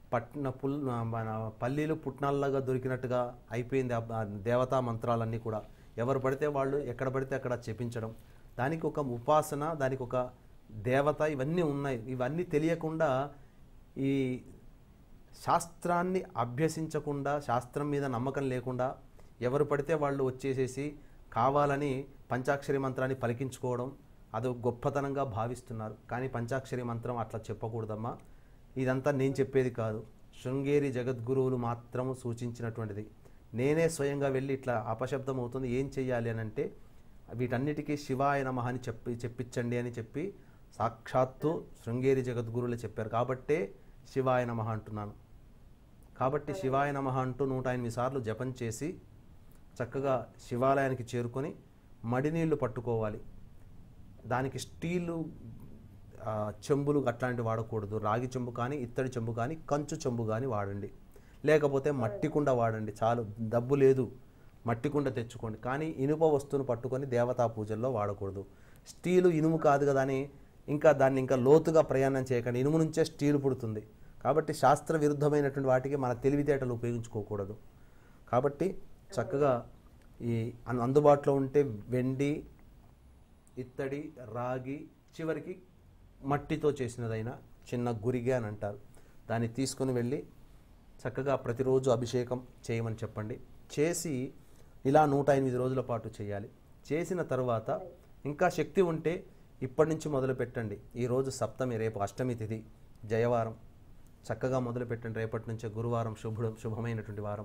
పల్లీలు పుట్నాల్లాగా దొరికినట్టుగా అయిపోయింది. దేవతా మంత్రాలన్నీ కూడా ఎవరు పడితే వాళ్ళు ఎక్కడ పడితే అక్కడ చెప్పించడం, దానికి ఒక ఉపాసన, దానికి ఒక దేవత, ఇవన్నీ ఉన్నాయి. ఇవన్నీ తెలియకుండా ఈ శాస్త్రాన్ని అభ్యసించకుండా, శాస్త్రం మీద నమ్మకం లేకుండా ఎవరు పడితే వాళ్ళు వచ్చేసేసి కావాలని పంచాక్షరి మంత్రాన్ని పలికించుకోవడం అది గొప్పతనంగా భావిస్తున్నారు. కానీ పంచాక్షరి మంత్రం అట్లా చెప్పకూడదమ్మా. ఇదంతా నేను చెప్పేది కాదు, శృంగేరి జగద్గురువులు మాత్రము సూచించినటువంటిది. నేనే స్వయంగా వెళ్ళి ఇట్లా అపశబ్దం అవుతుంది, ఏం చెయ్యాలి అని అంటే వీటన్నిటికీ శివాయ నమః అని చెప్పించండి అని చెప్పి సాక్షాత్తు శృంగేరి జగద్గురులే చెప్పారు కాబట్టే శివాయ నమః అంటున్నాను. కాబట్టి శివాయ నమః అంటూ 108 సార్లు జపం చేసి చక్కగా శివాలయానికి చేరుకొని మడినీళ్లు పట్టుకోవాలి. దానికి స్టీలు చెంబులు అట్లాంటివి వాడకూడదు. రాగి చెంబు కానీ, ఇత్తడి చెంబు కానీ, కంచు చెంబు కానీ వాడండి. లేకపోతే మట్టి కుండ వాడండి. చాలు, డబ్బు లేదు, మట్టి కుండ తెచ్చుకోండి. కానీ ఇనుప వస్తువును పట్టుకొని దేవతా పూజల్లో వాడకూడదు. స్టీలు ఇనుము కాదు కదా అని ఇంకా దాన్ని ఇంకా లోతుగా ప్రయాణం చేయకండి. ఇనుము నుంచే స్టీలు పుడుతుంది. కాబట్టి శాస్త్ర విరుద్ధమైనటువంటి వాటికి మన తెలివితేటలు ఉపయోగించుకోకూడదు. కాబట్టి చక్కగా ఈ అందుబాటులో ఉంటే వెండి, ఇత్తడి, రాగి, చివరికి మట్టితో చేసినదైనా చిన్న గురిగే అని అంటారు, దాన్ని తీసుకుని వెళ్ళి చక్కగా ప్రతిరోజు అభిషేకం చేయమని చెప్పండి. చేసి ఇలా 108 రోజుల పాటు చేయాలి. చేసిన తర్వాత ఇంకా శక్తి ఉంటే ఇప్పటి నుంచి మొదలు పెట్టండి. ఈరోజు సప్తమి, రేపు అష్టమి తిథి, జయవారం. చక్కగా మొదలు పెట్టండి. రేపటి నుంచే గురువారం శుభమైనటువంటి వారం.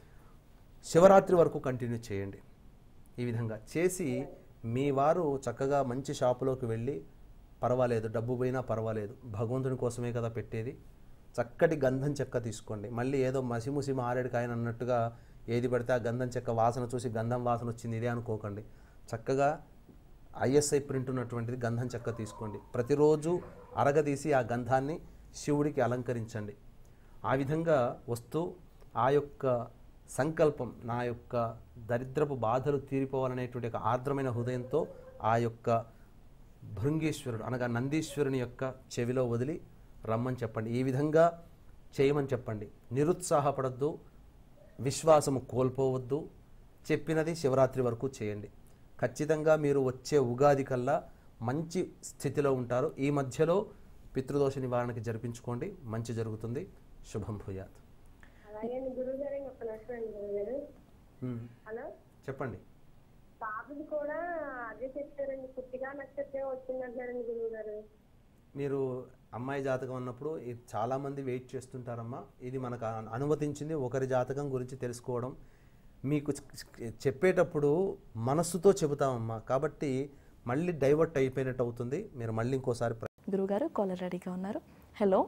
శివరాత్రి వరకు కంటిన్యూ చేయండి. ఈ విధంగా చేసి మీ వారు చక్కగా మంచి షాపులోకి వెళ్ళి, పర్వాలేదు డబ్బు పోయినా పర్వాలేదు, భగవంతుని కోసమే కదా పెట్టేది, చక్కటి గంధం చెక్క తీసుకోండి. మళ్ళీ ఏదో మసిముసి మారేడుకాయని అన్నట్టుగా ఏది పడితే ఆ గంధం చెక్క వాసన చూసి గంధం వాసన వచ్చింది ఇదే అనుకోకండి. చక్కగా ఐఎస్ఐ ప్రింట్ ఉన్నటువంటిది గంధం చెక్క తీసుకోండి. ప్రతిరోజు అరగదీసి ఆ గంధాన్ని శివుడికి అలంకరించండి. ఆ విధంగా వస్తూ ఆ యొక్క సంకల్పం, నా యొక్క దరిద్రపు బాధలు తీరిపోవాలనేటువంటి ఒక ఆర్ద్రమైన హృదయంతో ఆ యొక్క భృంగీశ్వరుడు అనగా నందీశ్వరుని యొక్క చెవిలో వదిలి రమ్మని చెప్పండి. ఈ విధంగా చేయమని చెప్పండి. నిరుత్సాహపడద్దు, విశ్వాసము కోల్పోవద్దు. చెప్పినది శివరాత్రి వరకు చేయండి. ఖచ్చితంగా మీరు వచ్చే ఉగాది కల్లా మంచి స్థితిలో ఉంటారు. ఈ మధ్యలో పితృదోష నివారణకి జరిపించుకోండి, మంచి జరుగుతుంది. శుభం భూయాత్. అలాగే గురుగారు ఒక నష్టం గురుగారు. హలో, చెప్పండి. పాపది కూడా అదే చెప్తారండి, పుట్టిగా నక్షత్రం వచ్చిందంటారండి గురువు గారు. మీరు అమ్మాయి జాతకం అన్నప్పుడు ఇది చాలామంది వెయిట్ చేస్తుంటారమ్మా. ఇది మనకు అనుమతించింది ఒకరి జాతకం గురించి తెలుసుకోవడం. మీకు చెప్పేటప్పుడు మనస్సుతో చెబుతామమ్మా, కాబట్టి మళ్ళీ డైవర్ట్ అయిపోయినట్టు అవుతుంది. మీరు మళ్ళీ ఇంకోసారి గురుగారు కాలర్ రెడీగా ఉన్నారు. హలో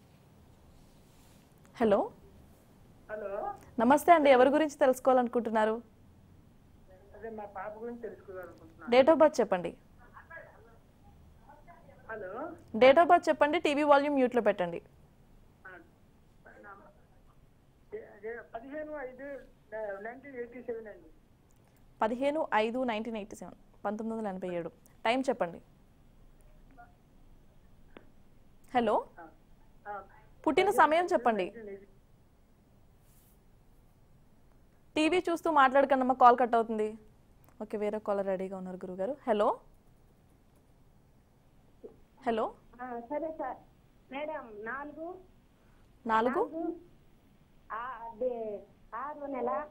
హలో హలో, నమస్తే అండి. ఎవరి గురించి తెలుసుకోవాలనుకుంటున్నారు? అదే మా పాప గురించి తెలుసుకోవాలనుకుంటున్నాను. డేట్ ఆఫ్ బర్త్ చెప్పండి. హలో, డేట్ ఆఫ్ బర్త్ చెప్పండి. టీవీ వాల్యూమ్ మ్యూట్లో పెట్టండి. 15/5/1987 అండి. 15/5/1987, 1987. టైం చెప్పండి. హలో, పుట్టిన సమయం చెప్పండి. టీవీ చూస్తూ మాట్లాడకండి అమ్మా, కాల్ కట్ అవుతుంది. ఓకే, వేరే కాలర్ రెడీగా ఉన్నారు గురుగారు. హలో హలో సరే సార్. మేడం 4 4 6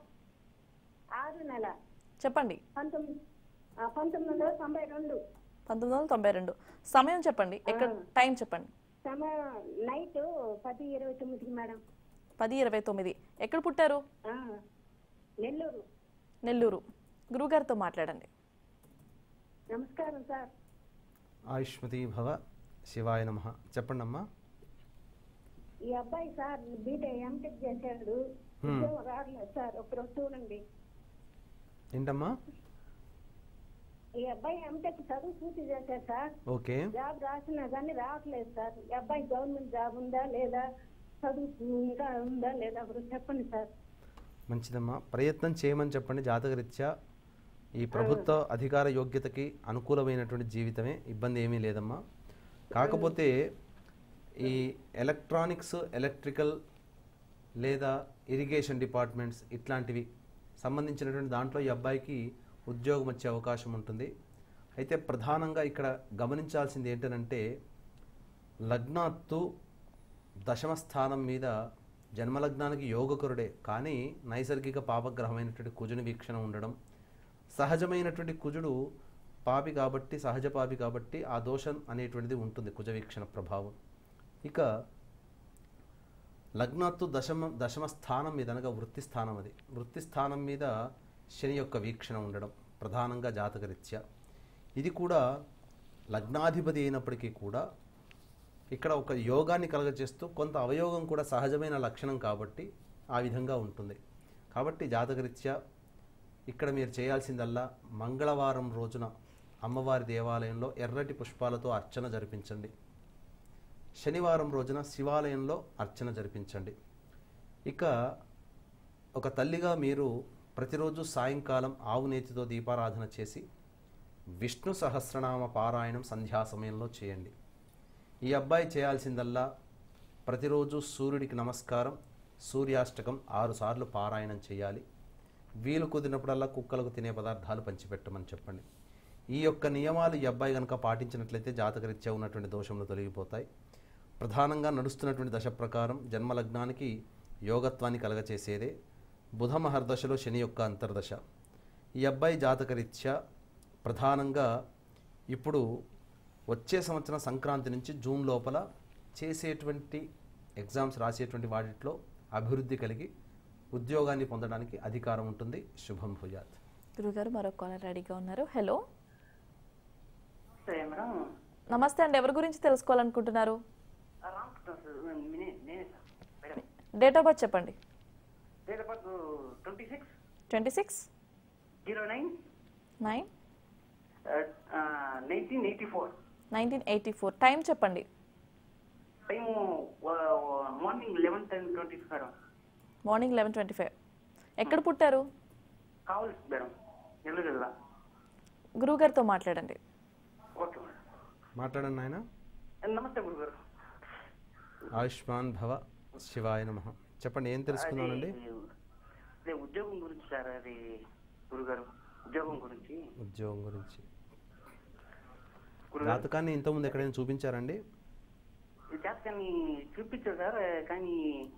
నెల చెప్పండి. 1992. 1992. సమయం చెప్పండి. ఎక్కడ టైం చెప్పండి. సమయం నైట్ 10:29 మేడం. 10:29. ఎక్కడ పుట్టారు? నెల్లూరు. నెల్లూరు. గురుగారితో మాట్లాడండి. నమస్కారం సార్. ఆయుష్మతి భవ. శివాయ నమః. చెప్పండి అమ్మా. ఈ అబ్బాయి సార్ ఎంటెక్ చేశాడు, ఉద్యోగం రావట్లేదు సార్. ఒకరోజు చూడండి. ఏంటమ్మా? ఈ అబ్బాయి ఎంటెక్ చదువు పూర్తి చేశారు సార్. ఓకే. జాబ్ రాసినా కానీ రావట్లేదు సార్. ఈ అబ్బాయి గవర్నమెంట్ జాబ్ ఉందా లేదా, చదువు ఇంకా ఉందా లేదా, ఒకరోజు చెప్పండి సార్. మంచిదమ్మా, ప్రయత్నం చేయమని చెప్పండి. జాతకరీత్యా ఈ ప్రభుత్వ అధికార యోగ్యతకి అనుకూలమైనటువంటి జీవితమే, ఇబ్బంది ఏమీ లేదమ్మా. కాకపోతే ఈ ఎలక్ట్రానిక్స్, ఎలక్ట్రికల్ లేదా ఇరిగేషన్ డిపార్ట్మెంట్స్ ఇట్లాంటివి సంబంధించినటువంటి దాంట్లో ఈ అబ్బాయికి ఉద్యోగం వచ్చే అవకాశం ఉంటుంది. అయితే ప్రధానంగా ఇక్కడ గమనించాల్సింది ఏంటంటే, లగ్నాత్తు దశమ స్థానం మీద జన్మలగ్నానికి యోగకరుడే, కానీ నైసర్గిక పాపగ్రహమైనటువంటి కుజుని వీక్షణ ఉండడం, సహజమైనటువంటి కుజుడు పాపి కాబట్టి, సహజ పాపి కాబట్టి ఆ దోషం అనేటువంటిది ఉంటుంది, కుజ వీక్షణ ప్రభావం. ఇక లగ్నాత్తు దశమ స్థానం మీద అనగా వృత్తి స్థానం, అది వృత్తి స్థానం మీద శని యొక్క వీక్షణ ఉండడం ప్రధానంగా జాతకరీత్యా. ఇది కూడా లగ్నాధిపతి అయినప్పటికీ కూడా ఇక్కడ ఒక యోగాన్ని కలగజేస్తూ కొంత అవయోగం కూడా సహజమైన లక్షణం కాబట్టి ఆ విధంగా ఉంటుంది. కాబట్టి జాతకరీత్యా ఇక్కడ మీరు చేయాల్సిందల్లా మంగళవారం రోజున అమ్మవారి దేవాలయంలో ఎర్రటి పుష్పాలతో అర్చన జరిపించండి. శనివారం రోజున శివాలయంలో అర్చన జరిపించండి. ఇక ఒక తల్లిగా మీరు ప్రతిరోజు సాయంకాలం ఆవు నేతితో దీపారాధన చేసి విష్ణు సహస్రనామ పారాయణం సంధ్యా సమయంలో చేయండి. ఈ అబ్బాయి చేయాల్సిందల్లా ప్రతిరోజు సూర్యుడికి నమస్కారం, సూర్యాష్టకం 6 సార్లు పారాయణం చేయాలి. వీలు కుదిరినప్పుడల్లా కుక్కలకు తినే పదార్థాలు పంచిపెట్టమని చెప్పండి. ఈ యొక్క నియమాలు ఈ అబ్బాయి కనుక పాటించినట్లయితే జాతకరీత్యా ఉన్నటువంటి దోషములు తొలగిపోతాయి. ప్రధానంగా నడుస్తున్నటువంటి దశ ప్రకారం జన్మలగ్నానికి యోగత్వాన్ని కలగచేసేదే బుధ మహర్దశలో శని యొక్క అంతర్దశ. ఈ అబ్బాయి జాతకరీత్యా ప్రధానంగా ఇప్పుడు వచ్చే సంవత్సరం సంక్రాంతి నుంచి జూన్ లోపల చేసేటువంటి ఎగ్జామ్స్ రాసేటువంటి వాటిలో అభివృద్ధి కలిగి ఉద్యోగాన్ని పొందడానికి అధికారం ఉంటుంది. శుభం భూయాత్. గురుగారు మరో కాలర్ రెడీగా ఉన్నారు. Hello, madam. నమస్తే అండి. ఎవరి గురించి తెలుసుకోవాలనుకుంటున్నారు? డేట్ ఆఫ్ బర్త్ చెప్పండి. 26 9 1984. టైం చెప్పండి. మార్నింగ్ 11:25. ఎక్కడ పుట్టారు? గురువుగారితో మాట్లాడండి. మాట్లాడండి నాయన. నమస్తే గురుగారు. ఆయుష్మాన్ భవ. శివాయ నమః. చెప్పండి, ఏం తెలుసుకున్నానండి? ఉద్యోగం గురించి సార్. అది గురుగారు ఉద్యోగం గురించి. జాతకాన్ని ఇంతకుముందు ఎక్కడైనా చూపించారండి? జాతకాన్ని చూపించారు సార్, కానీ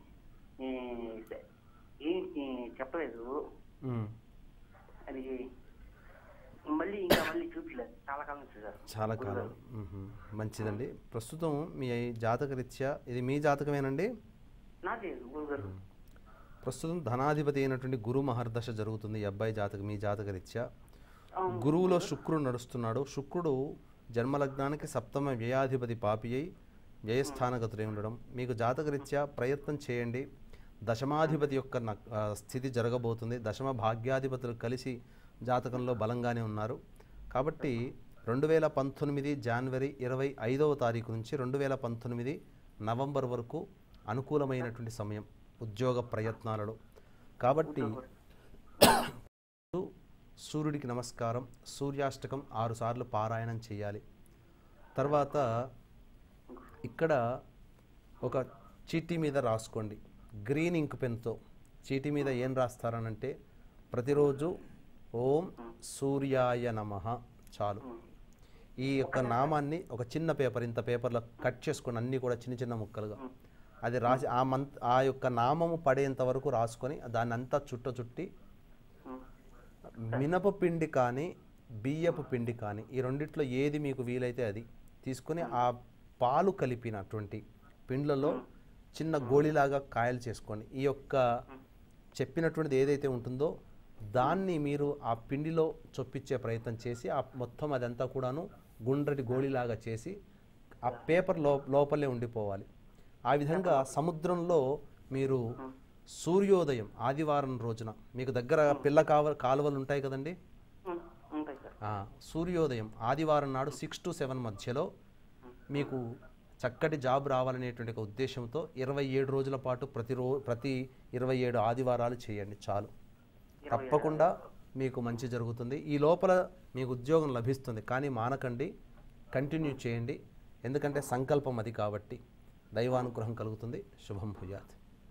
ఏం చెప్పలేదు. అది మళ్ళీ చూపించలేదు. చాలా కాలం నుంచి సార్. చాలా కాలం. మంచిదండి. ప్రస్తుతం మీ జాతకరీత్యా ఇది మీ జాతకమేనండి? నాదే గురుగారు. ప్రస్తుతం ధనాధిపతి అయినటువంటి గురు మహర్దశ జరుగుతుంది ఈ అబ్బాయి జాతకం. మీ జాతకరీత్యా గురువులో శుక్రుడు నడుస్తున్నాడు. శుక్రుడు జన్మలగ్నానికి సప్తమ వ్యయాధిపతి పాపి అయి వ్యయస్థానగతుడై ఉండడం. మీకు జాతకరీత్యా ప్రయత్నం చేయండి. దశమాధిపతి యొక్క స్థితి జరగబోతుంది. దశమ భాగ్యాధిపతులు కలిసి జాతకంలో బలంగానే ఉన్నారు. కాబట్టి 2019 జనవరి 25వ తారీఖు నుంచి 2019 నవంబర్ వరకు అనుకూలమైనటువంటి సమయం ఉద్యోగ ప్రయత్నాలలో. కాబట్టి సూర్యుడికి నమస్కారం, సూర్యాష్టకం 6 సార్లు పారాయణం చేయాలి. తర్వాత ఇక్కడ ఒక చీటీ మీద రాసుకోండి. గ్రీన్ ఇంక్ పెన్తో చీటీ మీద ఏం రాస్తారనంటే ప్రతిరోజు ఓం సూర్యాయ నమః చాలు. ఈ యొక్క నామాన్ని ఒక చిన్న పేపర్, ఇంత పేపర్లో కట్ చేసుకొని అన్నీ కూడా చిన్న చిన్న ముక్కలుగా అది రాసి ఆ యొక్క నామము పడేంత వరకు రాసుకొని దాన్ని అంతా చుట్టి మినప పిండి కానీ బియ్యపు పిండి కానీ ఈ రెండిట్లో ఏది మీకు వీలైతే అది తీసుకొని ఆ పాలు కలిపినటువంటి పిండ్లలో చిన్న గోళీలాగా కాయలు చేసుకోండి. ఈ యొక్క చెప్పినటువంటిది ఏదైతే ఉంటుందో దాన్ని మీరు ఆ పిండిలో చొప్పించే ప్రయత్నం చేసి ఆ మొత్తం అదంతా కూడాను గుండ్రటి గోళీలాగా చేసి ఆ పేపర్ లోపలే ఉండిపోవాలి. ఆ విధంగా సముద్రంలో మీరు సూర్యోదయం ఆదివారం రోజున మీకు దగ్గర పిల్ల కాలువలు ఉంటాయి కదండి, సూర్యోదయం ఆదివారం నాడు 6 to 7 మధ్యలో మీకు చక్కటి జాబ్ రావాలనేటువంటి ఒక ఉద్దేశంతో 27 రోజుల పాటు ప్రతి 27 ఆదివారాలు చేయండి చాలు. తప్పకుండా మీకు మంచి జరుగుతుంది. ఈ లోపల మీకు ఉద్యోగం లభిస్తుంది. కానీ మానకండి, కంటిన్యూ చేయండి. ఎందుకంటే సంకల్పం అది కాబట్టి దైవానుగ్రహం కలుగుతుంది. శుభం భూయాత్.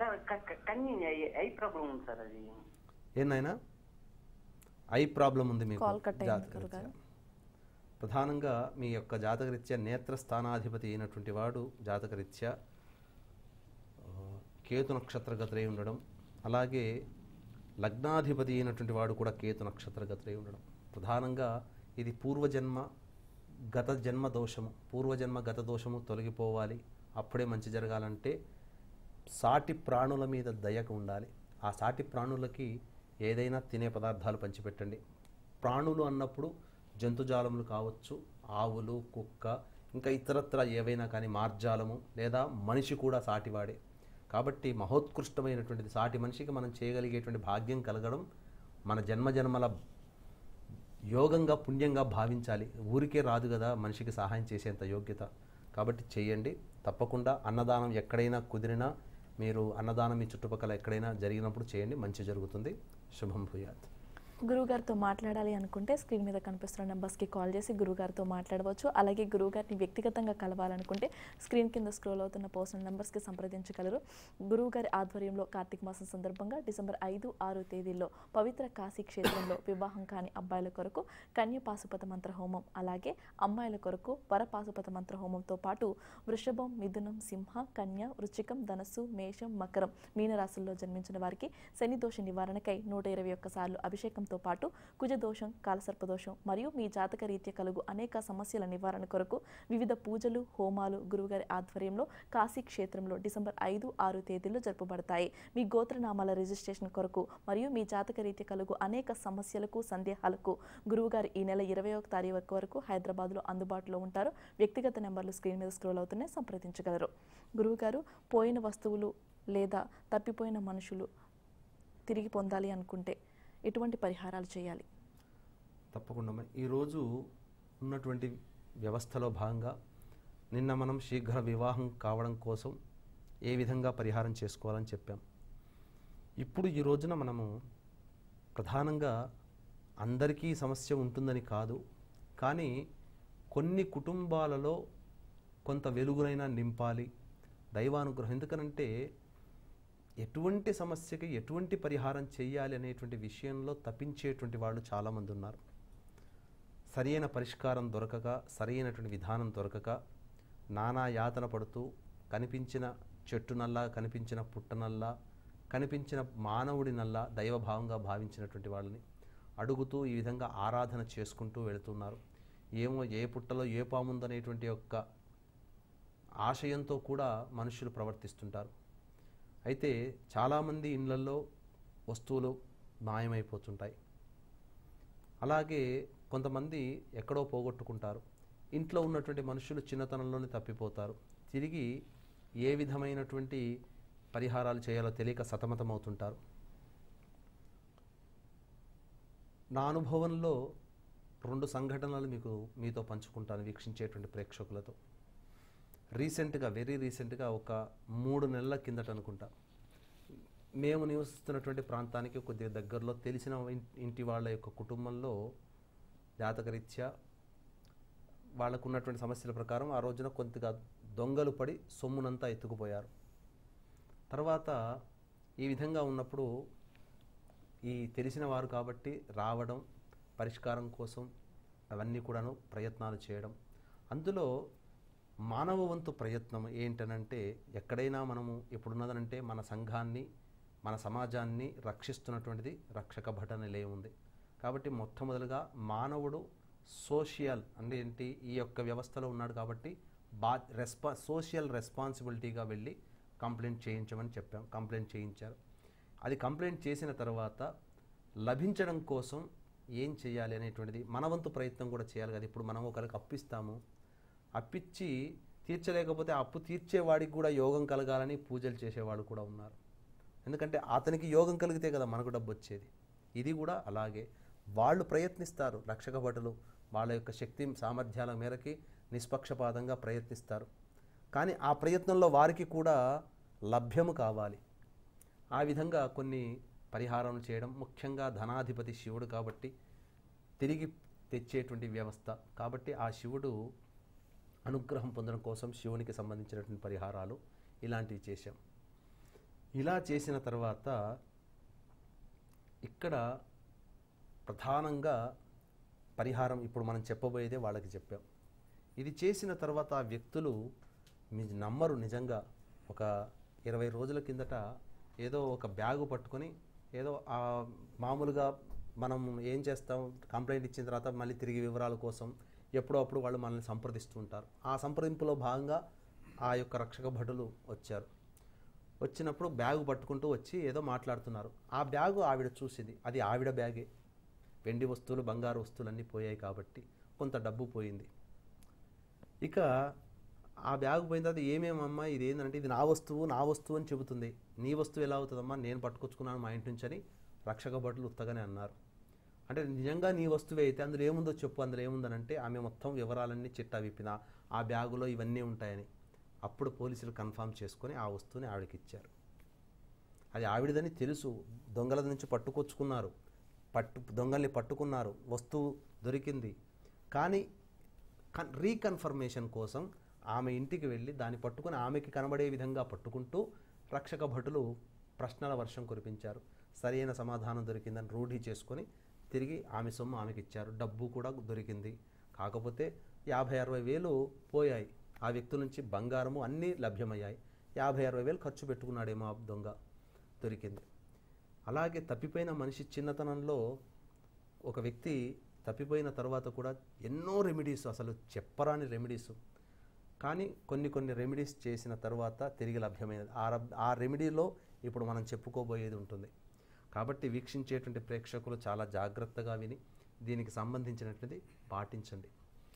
ఏనాయనా ఐ ప్రాబ్లం ఉంది మీకు జాతకరీత్యా. ప్రధానంగా మీ యొక్క జాతకరీత్యా నేత్రస్థానాధిపతి అయినటువంటి వాడు జాతకరీత్యా కేతు నక్షత్రగతులై ఉండడం, అలాగే లగ్నాధిపతి అయినటువంటి వాడు కూడా కేతు నక్షత్రగతులై ఉండడం. ప్రధానంగా ఇది పూర్వజన్మ గత జన్మ దోషము, పూర్వజన్మ గత దోషము తొలగిపోవాలి. అప్పుడే మంచి జరగాలంటే సాటి ప్రాణుల మీద దయగా ఉండాలి. ఆ సాటి ప్రాణులకి ఏదైనా తినే పదార్థాలు పంచిపెట్టండి. ప్రాణులు అన్నప్పుడు జంతుజాలములు కావచ్చు, ఆవులు, కుక్క, ఇంకా ఇతరత్ర ఏవైనా కానీ మార్జాలము లేదా మనిషి కూడా సాటివాడే. కాబట్టి మహోత్కృష్టమైనటువంటిది సాటి మనిషికి మనం చేయగలిగేటువంటి భాగ్యం కలగడం మన జన్మజన్మల యోగంగా పుణ్యంగా భావించాలి. ఊరికే రాదు కదా మనిషికి సహాయం చేసేంత యోగ్యత. కాబట్టి చేయండి తప్పకుండా. అన్నదానం ఎక్కడైనా కుదిరినా మీరు అన్నదానం మీ చుట్టుపక్కల ఎక్కడైనా జరిగినప్పుడు చేయండి, మంచి జరుగుతుంది. శుభం భూయాత్. గురువుగారితో మాట్లాడాలి అనుకుంటే స్క్రీన్ మీద కనిపిస్తున్న నెంబర్స్కి కాల్ చేసి గురువుగారితో మాట్లాడవచ్చు. అలాగే గురువుగారిని వ్యక్తిగతంగా కలవాలనుకుంటే స్క్రీన్ కింద స్క్రోల్ అవుతున్న పర్సనల్ నెంబర్స్కి సంప్రదించగలరు. గురువుగారి ఆధ్వర్యంలో కార్తీక మాసం సందర్భంగా డిసెంబర్ 5, 6 తేదీల్లో పవిత్ర కాశీ క్షేత్రంలో వివాహం కాని అబ్బాయిల కొరకు కన్య పాశుపత మంత్ర హోమం, అలాగే అమ్మాయిల కొరకు వర పాశుపత మంత్ర హోమంతో పాటు వృషభం, మిథునం, సింహ, కన్య, వృశ్చికం, ధనస్సు, మేషం, మకరం, మీనరాశుల్లో జన్మించిన వారికి శని దోష నివారణకై 121 సార్లు అభిషేకంతో పాటు కుజదోషం, కాలసర్పదోషం మరియు మీ జాతక రీత్యా కలుగు అనేక సమస్యల నివారణ కొరకు వివిధ పూజలు, హోమాలు గురువుగారి ఆధ్వర్యంలో కాశీ క్షేత్రంలో డిసెంబర్ 5, 6 తేదీల్లో జరుపబడతాయి. మీ గోత్రనామాల రిజిస్ట్రేషన్ కొరకు మరియు మీ జాతక రీత్యా కలుగు అనేక సమస్యలకు, సందేహాలకు గురువుగారు ఈ నెల 21 తారీఖు వరకు హైదరాబాద్లో అందుబాటులో ఉంటారు. వ్యక్తిగత నెంబర్లు స్క్రీన్ మీద స్క్రోల్ అవుతున్నాయి, సంప్రదించగలరు. గురువుగారు పోయిన వస్తువులు లేదా తప్పిపోయిన మనుషులు తిరిగి పొందాలి అనుకుంటే ఎటువంటి పరిహారాలు చేయాలి? తప్పకుండా. ఈరోజు ఉన్నటువంటి వ్యవస్థలో భాగంగా నిన్న మనం శీఘ్ర వివాహం కావడం కోసం ఏ విధంగా పరిహారం చేసుకోవాలని చెప్పాం. ఇప్పుడు ఈ రోజున మనము ప్రధానంగా అందరికీ సమస్య ఉంటుందని కాదు, కానీ కొన్ని కుటుంబాలలో కొంత వెలుగునైనా నింపాలి దైవానుగ్రహం. ఎందుకనంటే ఎటువంటి సమస్యకి ఎటువంటి పరిహారం చేయాలి అనేటువంటి విషయంలో తప్పించేటువంటి వాళ్ళు చాలామంది ఉన్నారు. సరైన పరిష్కారం దొరకక, సరైనటువంటి విధానం దొరకక నానా యాతన పడుతూ కనిపించిన చెట్టునల్లా, కనిపించిన పుట్టనల్లా, కనిపించిన మానవుడినల్లా దైవభావంగా భావించినటువంటి వాళ్ళని అడుగుతూ ఈ విధంగా ఆరాధన చేసుకుంటూ వెళుతున్నారు. ఏమో ఏ పుట్టలో ఏ పాముందనేటువంటి యొక్క ఆశయంతో కూడా మనుషులు ప్రవర్తిస్తుంటారు. అయితే చాలామంది ఇళ్లల్లో వస్తువులు మాయమైపోతుంటాయి. అలాగే కొంతమంది ఎక్కడో పోగొట్టుకుంటారు. ఇంట్లో ఉన్నటువంటి మనుషులు చిన్నతనంలోనే తప్పిపోతారు. తిరిగి ఏ విధమైనటువంటి పరిహారాలు చేయాలో తెలియక సతమతమవుతుంటారు. నా అనుభవంలో 2 సంఘటనలు మీతో పంచుకుంటాను వీక్షించేటువంటి ప్రేక్షకులతో. రీసెంట్గా, వెరీ రీసెంట్గా ఒక 3 నెలల కిందట అనుకుంటా, మేము నివసిస్తున్నటువంటి ప్రాంతానికి కొద్దిగా దగ్గరలో తెలిసిన ఇంటి వాళ్ళ యొక్క కుటుంబంలో జాతకరీత్యా వాళ్ళకు ఉన్నటువంటి సమస్యల ప్రకారం ఆ రోజున కొద్దిగా దొంగలు పడి సొమ్మునంతా ఎత్తుకుపోయారు. తర్వాత ఈ విధంగా ఉన్నప్పుడు ఈ తెలిసిన వారు కాబట్టి రావడం, పరిష్కారం కోసం అవన్నీ కూడాను ప్రయత్నాలు చేయడం. అందులో మానవ వంతు ప్రయత్నం ఏంటనంటే, ఎక్కడైనా మనము ఎప్పుడున్నదనంటే మన సంఘాన్ని, మన సమాజాన్ని రక్షిస్తున్నటువంటిది రక్షక భటనలే ఉంది. కాబట్టి మొట్టమొదలుగా మానవుడు సోషల్ అంటే ఏంటి, ఈ యొక్క వ్యవస్థలో ఉన్నాడు కాబట్టి సోషల్ రెస్పాన్సిబిలిటీగా వెళ్ళి కంప్లైంట్ చేయించమని చెప్పాం. కంప్లైంట్ చేయించారు. అది కంప్లైంట్ చేసిన తర్వాత లభించడం కోసం ఏం చేయాలి అనేటువంటిది మన వంతు ప్రయత్నం కూడా చేయాలి కదా. ఇప్పుడు మనం ఒకరికి అప్పిస్తాము, అప్పిచ్చి తీర్చలేకపోతే అప్పు తీర్చేవాడికి కూడా యోగం కలగాలని పూజలు చేసేవాడు కూడా ఉన్నారు. ఎందుకంటే అతనికి యోగం కలిగితే కదా మనకు డబ్బు వచ్చేది. ఇది కూడా అలాగే వాళ్ళు ప్రయత్నిస్తారు. రక్షక భటులు వాళ్ళ యొక్క శక్తి సామర్థ్యాల మేరకి నిష్పక్షపాతంగా ప్రయత్నిస్తారు. కానీ ఆ ప్రయత్నంలో వారికి కూడా లభ్యము కావాలి. ఆ విధంగా కొన్ని పరిహారం చేయడం, ముఖ్యంగా ధనాధిపతి శివుడు కాబట్టి తిరిగి తెచ్చేటువంటి వ్యవస్థ కాబట్టి ఆ శివుడు అనుగ్రహం పొందడం కోసం శివునికి సంబంధించినటువంటి పరిహారాలు ఇలాంటివి చేశాం. ఇలా చేసిన తర్వాత ఇక్కడ ప్రధానంగా పరిహారం ఇప్పుడు మనం చెప్పబోయేదే వాళ్ళకి చెప్పాం. ఇది చేసిన తర్వాత ఆ వ్యక్తులు మీ నమ్మరు, నిజంగా ఒక 20 రోజుల కిందట ఏదో ఒక బ్యాగు పట్టుకొని ఏదో మామూలుగా మనం ఏం చేస్తాం, కంప్లైంట్ ఇచ్చిన తర్వాత మళ్ళీ తిరిగి వివరాల కోసం ఎప్పుడో అప్పుడు వాళ్ళు మనల్ని సంప్రదిస్తూ ఉంటారు. ఆ సంప్రదింపులో భాగంగా ఆ యొక్క రక్షక భటులు వచ్చారు. వచ్చినప్పుడు బ్యాగు పట్టుకుంటూ వచ్చి ఏదో మాట్లాడుతున్నారు. ఆ బ్యాగు ఆవిడ చూసింది, అది ఆవిడ బ్యాగే. వెండి వస్తువులు, బంగారు వస్తువులు అన్నీ పోయాయి కాబట్టి కొంత డబ్బు పోయింది. ఇక ఆ బ్యాగ్ పోయిన తర్వాత ఏమేమమ్మా ఇది ఏంటంటే ఇది నా వస్తువు అని చెబుతుంది. నీ వస్తువు ఎలా అవుతుందమ్మా, నేను పట్టుకొచ్చుకున్నాను మా ఇంటి నుంచి అని రక్షక భటులు ఉత్తగానే అన్నారు. అంటే నిజంగా నీ వస్తువే అయితే అందులో ఏముందో చెప్పు, అందులో ఏముందనంటే ఆమె మొత్తం వివరాలన్నీ చిట్టా విప్పిన ఆ బ్యాగులో ఇవన్నీ ఉంటాయని. అప్పుడు పోలీసులు కన్ఫర్మ్ చేసుకొని ఆ వస్తువుని ఆవిడకి ఇచ్చారు. అది ఆవిడదని తెలుసు, దొంగల నుంచి పట్టుకొచ్చుకున్నారు, దొంగల్ని పట్టుకున్నారు, వస్తువు దొరికింది. కానీ రీకన్ఫర్మేషన్ కోసం ఆమె ఇంటికి వెళ్ళి దాన్ని పట్టుకుని ఆమెకి కనబడే విధంగా పట్టుకుంటూ రక్షక భటులు ప్రశ్నల వర్షం కురిపించారు. సరైన సమాధానం దొరికిందని రూఢి చేసుకొని తిరిగి ఆమె సొమ్ము ఆమెకి ఇచ్చారు. డబ్బు కూడా దొరికింది. కాకపోతే 50-60 వేలు పోయాయి. ఆ వ్యక్తుల నుంచి బంగారము అన్నీ లభ్యమయ్యాయి. 50-60 వేలు ఖర్చు పెట్టుకున్నాడేమో ఆ దొంగ, దొరికింది. అలాగే తప్పిపోయిన మనిషి చిన్నతనంలో ఒక వ్యక్తి తప్పిపోయిన తర్వాత కూడా ఎన్నో రెమెడీస్, అసలు చెప్పరాని రెమెడీస్, కానీ కొన్ని రెమెడీస్ చేసిన తర్వాత తిరిగి లభ్యమైనది. ఆ రెమెడీలో ఇప్పుడు మనం చెప్పుకోబోయేది ఉంటుంది. కాబట్టి వీక్షించేటువంటి ప్రేక్షకులు చాలా జాగ్రత్తగా విని దీనికి సంబంధించినటువంటిది పాటించండి.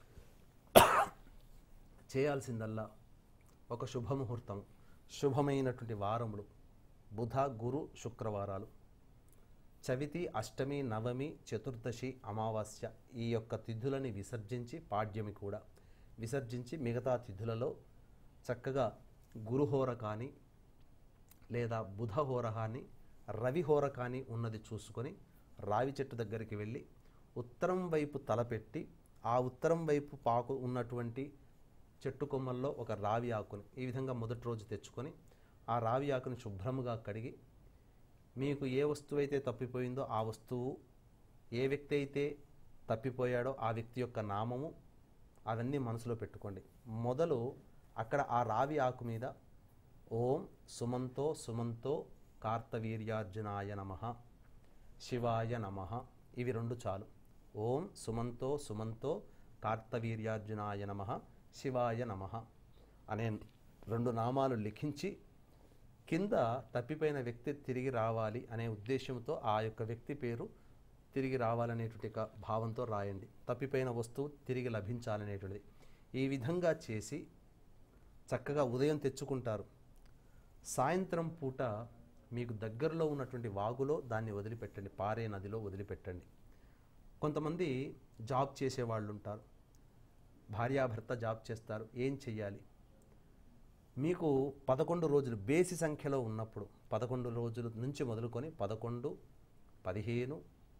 చేయాల్సిందల్లా ఒక శుభముహూర్తం, శుభమైనటువంటి వారములు బుధ, గురు, శుక్రవారాలు, చవితి, అష్టమి, నవమి, చతుర్దశి, అమావాస్య ఈ యొక్క తిథులని విసర్జించి, పాడ్యమి కూడా విసర్జించి మిగతా తిథులలో చక్కగా గురుహోర కానీ లేదా బుధహోర కానీ రవిహోర కానీ ఉన్నది చూసుకొని రావి చెట్టు దగ్గరికి వెళ్ళి ఉత్తరం వైపు తలపెట్టి ఆ ఉత్తరం వైపు పాకు ఉన్నటువంటి చెట్టు కొమ్మల్లో ఒక రావి ఆకుని ఈ విధంగా మొదటి రోజు తెచ్చుకొని ఆ రావి ఆకుని శుభ్రముగా కడిగి మీకు ఏ వస్తువు అయితే తప్పిపోయిందో ఆ వస్తువు, ఏ వ్యక్తి అయితే తప్పిపోయాడో ఆ వ్యక్తి యొక్క నామము అవన్నీ మనసులో పెట్టుకోండి. మొదలు అక్కడ ఆ రావి ఆకు మీద ఓం సుమంతో సుమంతో కార్తవీర్యార్జునాయ నమః, శివాయ నమః, ఇవి 2 చాలు. ఓం సుమంతో సుమంతో కార్తవీర్యార్జునాయ నమః, శివాయ నమః అనే 2 నామాలు లిఖించి కింద తప్పిపోయిన వ్యక్తి తిరిగి రావాలి అనే ఉద్దేశంతో ఆ యొక్క వ్యక్తి పేరు తిరిగి రావాలనేటువంటి భావంతో రాయండి. తప్పిపోయిన వస్తువు తిరిగి లభించాలనేటువంటిది. ఈ విధంగా చేసి చక్కగా ఉదయం తెచ్చుకుంటారు. సాయంత్రం పూట మీకు దగ్గరలో ఉన్నటువంటి వాగులో దాన్ని వదిలిపెట్టండి, పారే నదిలో వదిలిపెట్టండి. కొంతమంది జాబ్ చేసేవాళ్ళు ఉంటారు, భార్యాభర్త జాబ్ చేస్తారు. ఏం చెయ్యాలి? మీకు 11 రోజులు బేసి సంఖ్యలో ఉన్నప్పుడు 11 రోజుల నుంచి మొదలుకొని 11, 15,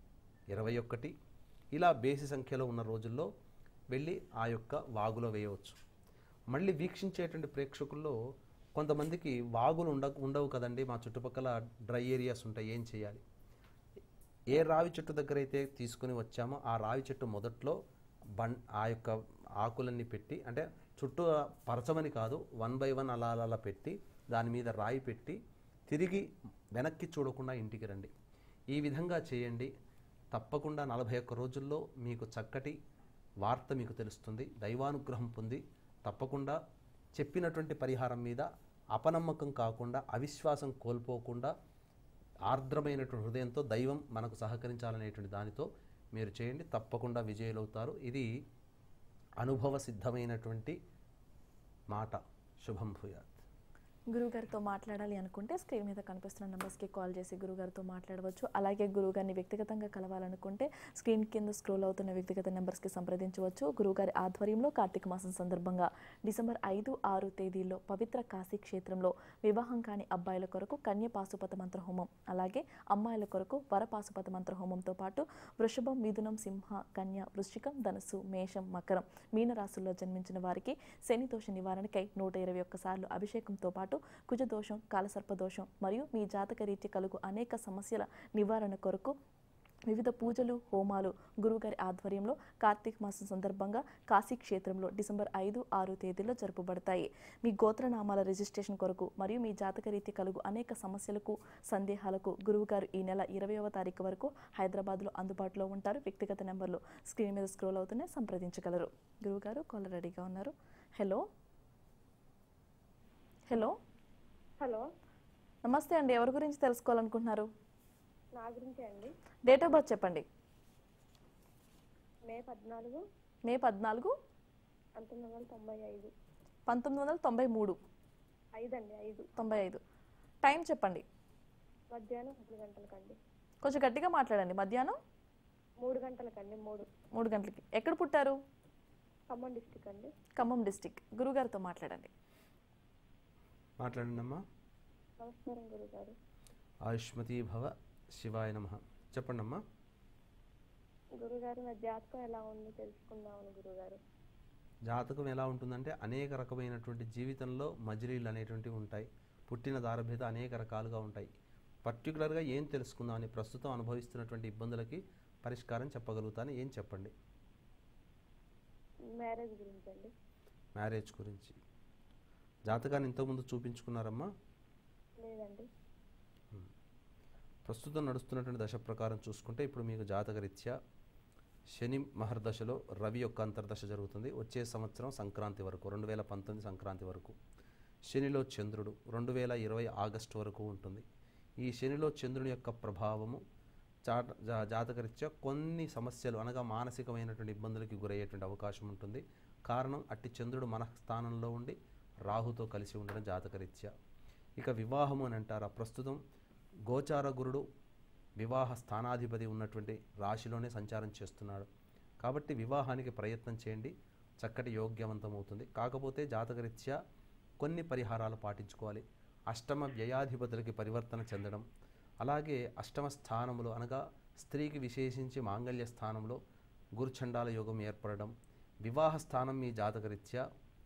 21 ఇలా బేసి సంఖ్యలో ఉన్న రోజుల్లో వెళ్ళి ఆ యొక్క వాగులో వేయవచ్చు. మళ్ళీ వీక్షించేటువంటి ప్రేక్షకుల్లో కొంతమందికి వాగులు ఉండవు కదండి, మా చుట్టుపక్కల డ్రై ఏరియాస్ ఉంటాయి, ఏం చేయాలి? ఏ రావి చెట్టు దగ్గర అయితే తీసుకుని వచ్చామో ఆ రావి చెట్టు మొదట్లో ఆ యొక్క ఆకులన్నీ పెట్టి, అంటే చుట్టూ పరచమని కాదు, 1 by 1 అలా పెట్టి దాని మీద రాయి పెట్టి తిరిగి వెనక్కి చూడకుండా ఇంటికి రండి. ఈ విధంగా చేయండి. తప్పకుండా 41 రోజుల్లో మీకు చక్కటి వార్త మీకు తెలుస్తుంది. దైవానుగ్రహం పొంది తప్పకుండా చెప్పినటువంటి పరిహారం మీద అపనమ్మకం కాకుండా, అవిశ్వాసం కోల్పోకుండా, ఆర్ద్రమైనటువంటి హృదయంతో దైవం మనకు సహకరించాలనేటువంటి దానితో మీరు చేయండి. తప్పకుండా విజయులవుతారు. ఇది అనుభవ సిద్ధమైనటువంటి మాట. శుభం భూయాత్. గురుగారితో మాట్లాడాలి అనుకుంటే స్క్రీన్ మీద కనిపిస్తున్న నెంబర్స్కి కాల్ చేసి గురుగారితో మాట్లాడవచ్చు. అలాగే గురుగారిని వ్యక్తిగతంగా కలవాలనుకుంటే స్క్రీన్ కింద స్క్రోల్ అవుతున్న వ్యక్తిగత నెంబర్స్కి సంప్రదించవచ్చు. గురుగారి ఆధ్వర్యంలో కార్తీక మాసం సందర్భంగా డిసెంబర్ 5, 6 తేదీల్లో పవిత్ర కాశీ క్షేత్రంలో వివాహం కాని అబ్బాయిల కొరకు కన్య పాశుపత మంత్ర హోమం, అలాగే అమ్మాయిల కొరకు వర పాశుపత మంత్ర హోమంతో పాటు వృషభం, మిథునం, సింహ, కన్య, వృశ్చికం, ధనుస్సు, మేషం, మకరం, మీన రాశుల్లో జన్మించిన వారికి శని దోష నివారణకై 121 సార్లు అభిషేకంతో పాటు కుజదోషం, కాలసర్పదోషం మరియు మీ జాతక రీత్యా కలుగు అనేక సమస్యల నివారణ కొరకు వివిధ పూజలు, హోమాలు గురువుగారి ఆధ్వర్యంలో కార్తీక మాసం సందర్భంగా కాశీ క్షేత్రంలో డిసెంబర్ 5, 6 తేదీల్లో జరుపబడతాయి. మీ గోత్రనామాల రిజిస్ట్రేషన్ కొరకు మరియు మీ జాతక రీతి కలుగు అనేక సమస్యలకు, సందేహాలకు గురువుగారు ఈ నెల 20వ తారీఖు వరకు హైదరాబాద్లో అందుబాటులో ఉంటారు. వ్యక్తిగత నెంబర్లు స్క్రీన్ మీద స్క్రోల్ అవుతున్నాయి, సంప్రదించగలరు. గురువుగారు కాలర్ రెడీగా ఉన్నారు. హలో హలో హలో, నమస్తే అండి. ఎవరి గురించి తెలుసుకోవాలనుకుంటున్నారు? నా గురించే అండి. డేట్ ఆఫ్ బర్త్ చెప్పండి. మే 14, మే 14, 1995. 1993. 5 అండి 5. 95. టైం చెప్పండి. మధ్యాహ్నం 3 గంటలకండి. కొంచెం గట్టిగా మాట్లాడండి. మధ్యాహ్నం 3 గంటలకండి. 3 గంటలకి. ఎక్కడ పుట్టారు? ఖమ్మం డిస్టిక్ అండి. ఖమ్మం డిస్టిక్. గురుగారితో మాట్లాడండి. మాట్లాడండి అమ్మా. నమస్కారం గురుగారు. ఆయుష్మతీ భవ, శివాయ నమః. చెప్పండి అమ్మా. గురుగారు నా జాతకం ఎలా ఉందో తెలుసుకుందామని గురుగారు. జాతకం ఎలా ఉంటుందంటే అనేక రకమైనటువంటి జీవితంలో మజిలీలు అనేటువంటివి ఉంటాయి. పుట్టిన దారభేద అనేక రకాలుగా ఉంటాయి. పర్టికులర్గా ఏం తెలుసుకుందామని ప్రస్తుతం అనుభవిస్తున్నటువంటి ఇబ్బందులకి పరిష్కారం చెప్పగలుగుతాను. ఏం చెప్పండి. మ్యారేజ్ గురించి అండి. మ్యారేజ్ గురించి. జాతకాన్ని ఇంతకుముందు చూపించుకున్నారమ్మా? లేదండి. ప్రస్తుతం నడుస్తున్నటువంటి దశ ప్రకారం చూసుకుంటే ఇప్పుడు మీకు జాతకరీత్యా శని మహర్దశలో రవి యొక్క అంతర్దశ జరుగుతుంది. వచ్చే సంవత్సరం సంక్రాంతి వరకు, 2019 సంక్రాంతి వరకు. శనిలో చంద్రుడు 2020 ఆగస్టు వరకు ఉంటుంది. ఈ శనిలో చంద్రుని యొక్క ప్రభావము జాతకరీత్యా కొన్ని సమస్యలు అనగా మానసికమైనటువంటి ఇబ్బందులకి గురయ్యేటువంటి అవకాశం ఉంటుంది. కారణం అట్టి చంద్రుడు మన స్థానంలో ఉండి రాహుతో కలిసి ఉండడం జాతకరీత్యా. ఇక వివాహము అని అంటారా, ప్రస్తుతం గోచార గురుడు వివాహ స్థానాధిపతి ఉన్నటువంటి రాశిలోనే సంచారం చేస్తున్నాడు. కాబట్టి వివాహానికి ప్రయత్నం చేయండి, చక్కటి యోగ్యవంతమవుతుంది. కాకపోతే జాతకరీత్యా కొన్ని పరిహారాలు పాటించుకోవాలి. అష్టమ వ్యయాధిపతులకి పరివర్తన చెందడం, అలాగే అష్టమ స్థానంలో అనగా స్త్రీకి విశేషించి మాంగళ్య స్థానంలో గురుచండాల యోగం ఏర్పడడం, వివాహ స్థానం మీ జాతకరీత్యా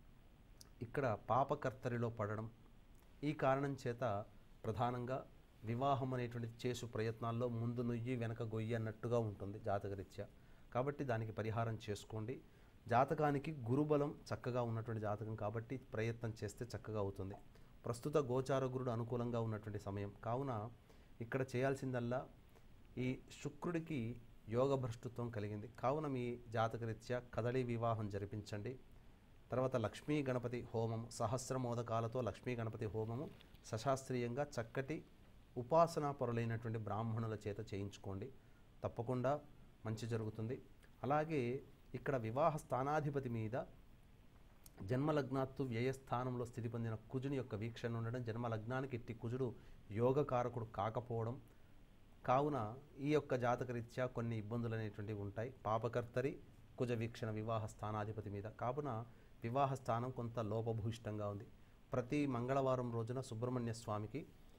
ఇక్కడ పాపకర్తరిలో పడడం, ఈ కారణం చేత ప్రధానంగా వివాహం అనేటువంటి చేసు ప్రయత్నాల్లో ముందు నుయ్యి వెనక గొయ్యి అన్నట్టుగా ఉంటుంది జాతకరీత్యా. కాబట్టి దానికి పరిహారం చేసుకోండి. జాతకానికి గురుబలం చక్కగా ఉన్నటువంటి జాతకం కాబట్టి ప్రయత్నం చేస్తే చక్కగా అవుతుంది. ప్రస్తుత గోచార గురుడు అనుకూలంగా ఉన్నటువంటి సమయం కావున ఇక్కడ చేయాల్సిందల్లా ఈ శుక్రుడికి యోగ భ్రష్టుత్వం కలిగింది కావున మీ జాతకరీత్యా కదలి వివాహం జరిపించండి. తర్వాత లక్ష్మీ గణపతి హోమం, సహస్రమోదకాలతో లక్ష్మీ గణపతి హోమము సశాస్త్రీయంగా చక్కటి ఉపాసనా పరులైనటువంటి బ్రాహ్మణుల చేత చేయించుకోండి. తప్పకుండా మంచి జరుగుతుంది. అలాగే ఇక్కడ వివాహ స్థానాధిపతి మీద జన్మలగ్నాత్తు వ్యయస్థానంలో స్థితి పొందిన కుజుని యొక్క వీక్షణ ఉండడం, జన్మలగ్నానికి ఇట్టి కుజుడు యోగకారకుడు కాకపోవడం కావున ఈ యొక్క జాతకరీత్యా కొన్ని ఇబ్బందులు అనేటువంటివి ఉంటాయి. పాపకర్తరి కుజ వీక్షణ వివాహ స్థానాధిపతి మీద కావున వివాహ స్థానం కొంత లోపభూయిష్టంగా ఉంది. ప్రతి మంగళవారం రోజున సుబ్రహ్మణ్య స్వామికి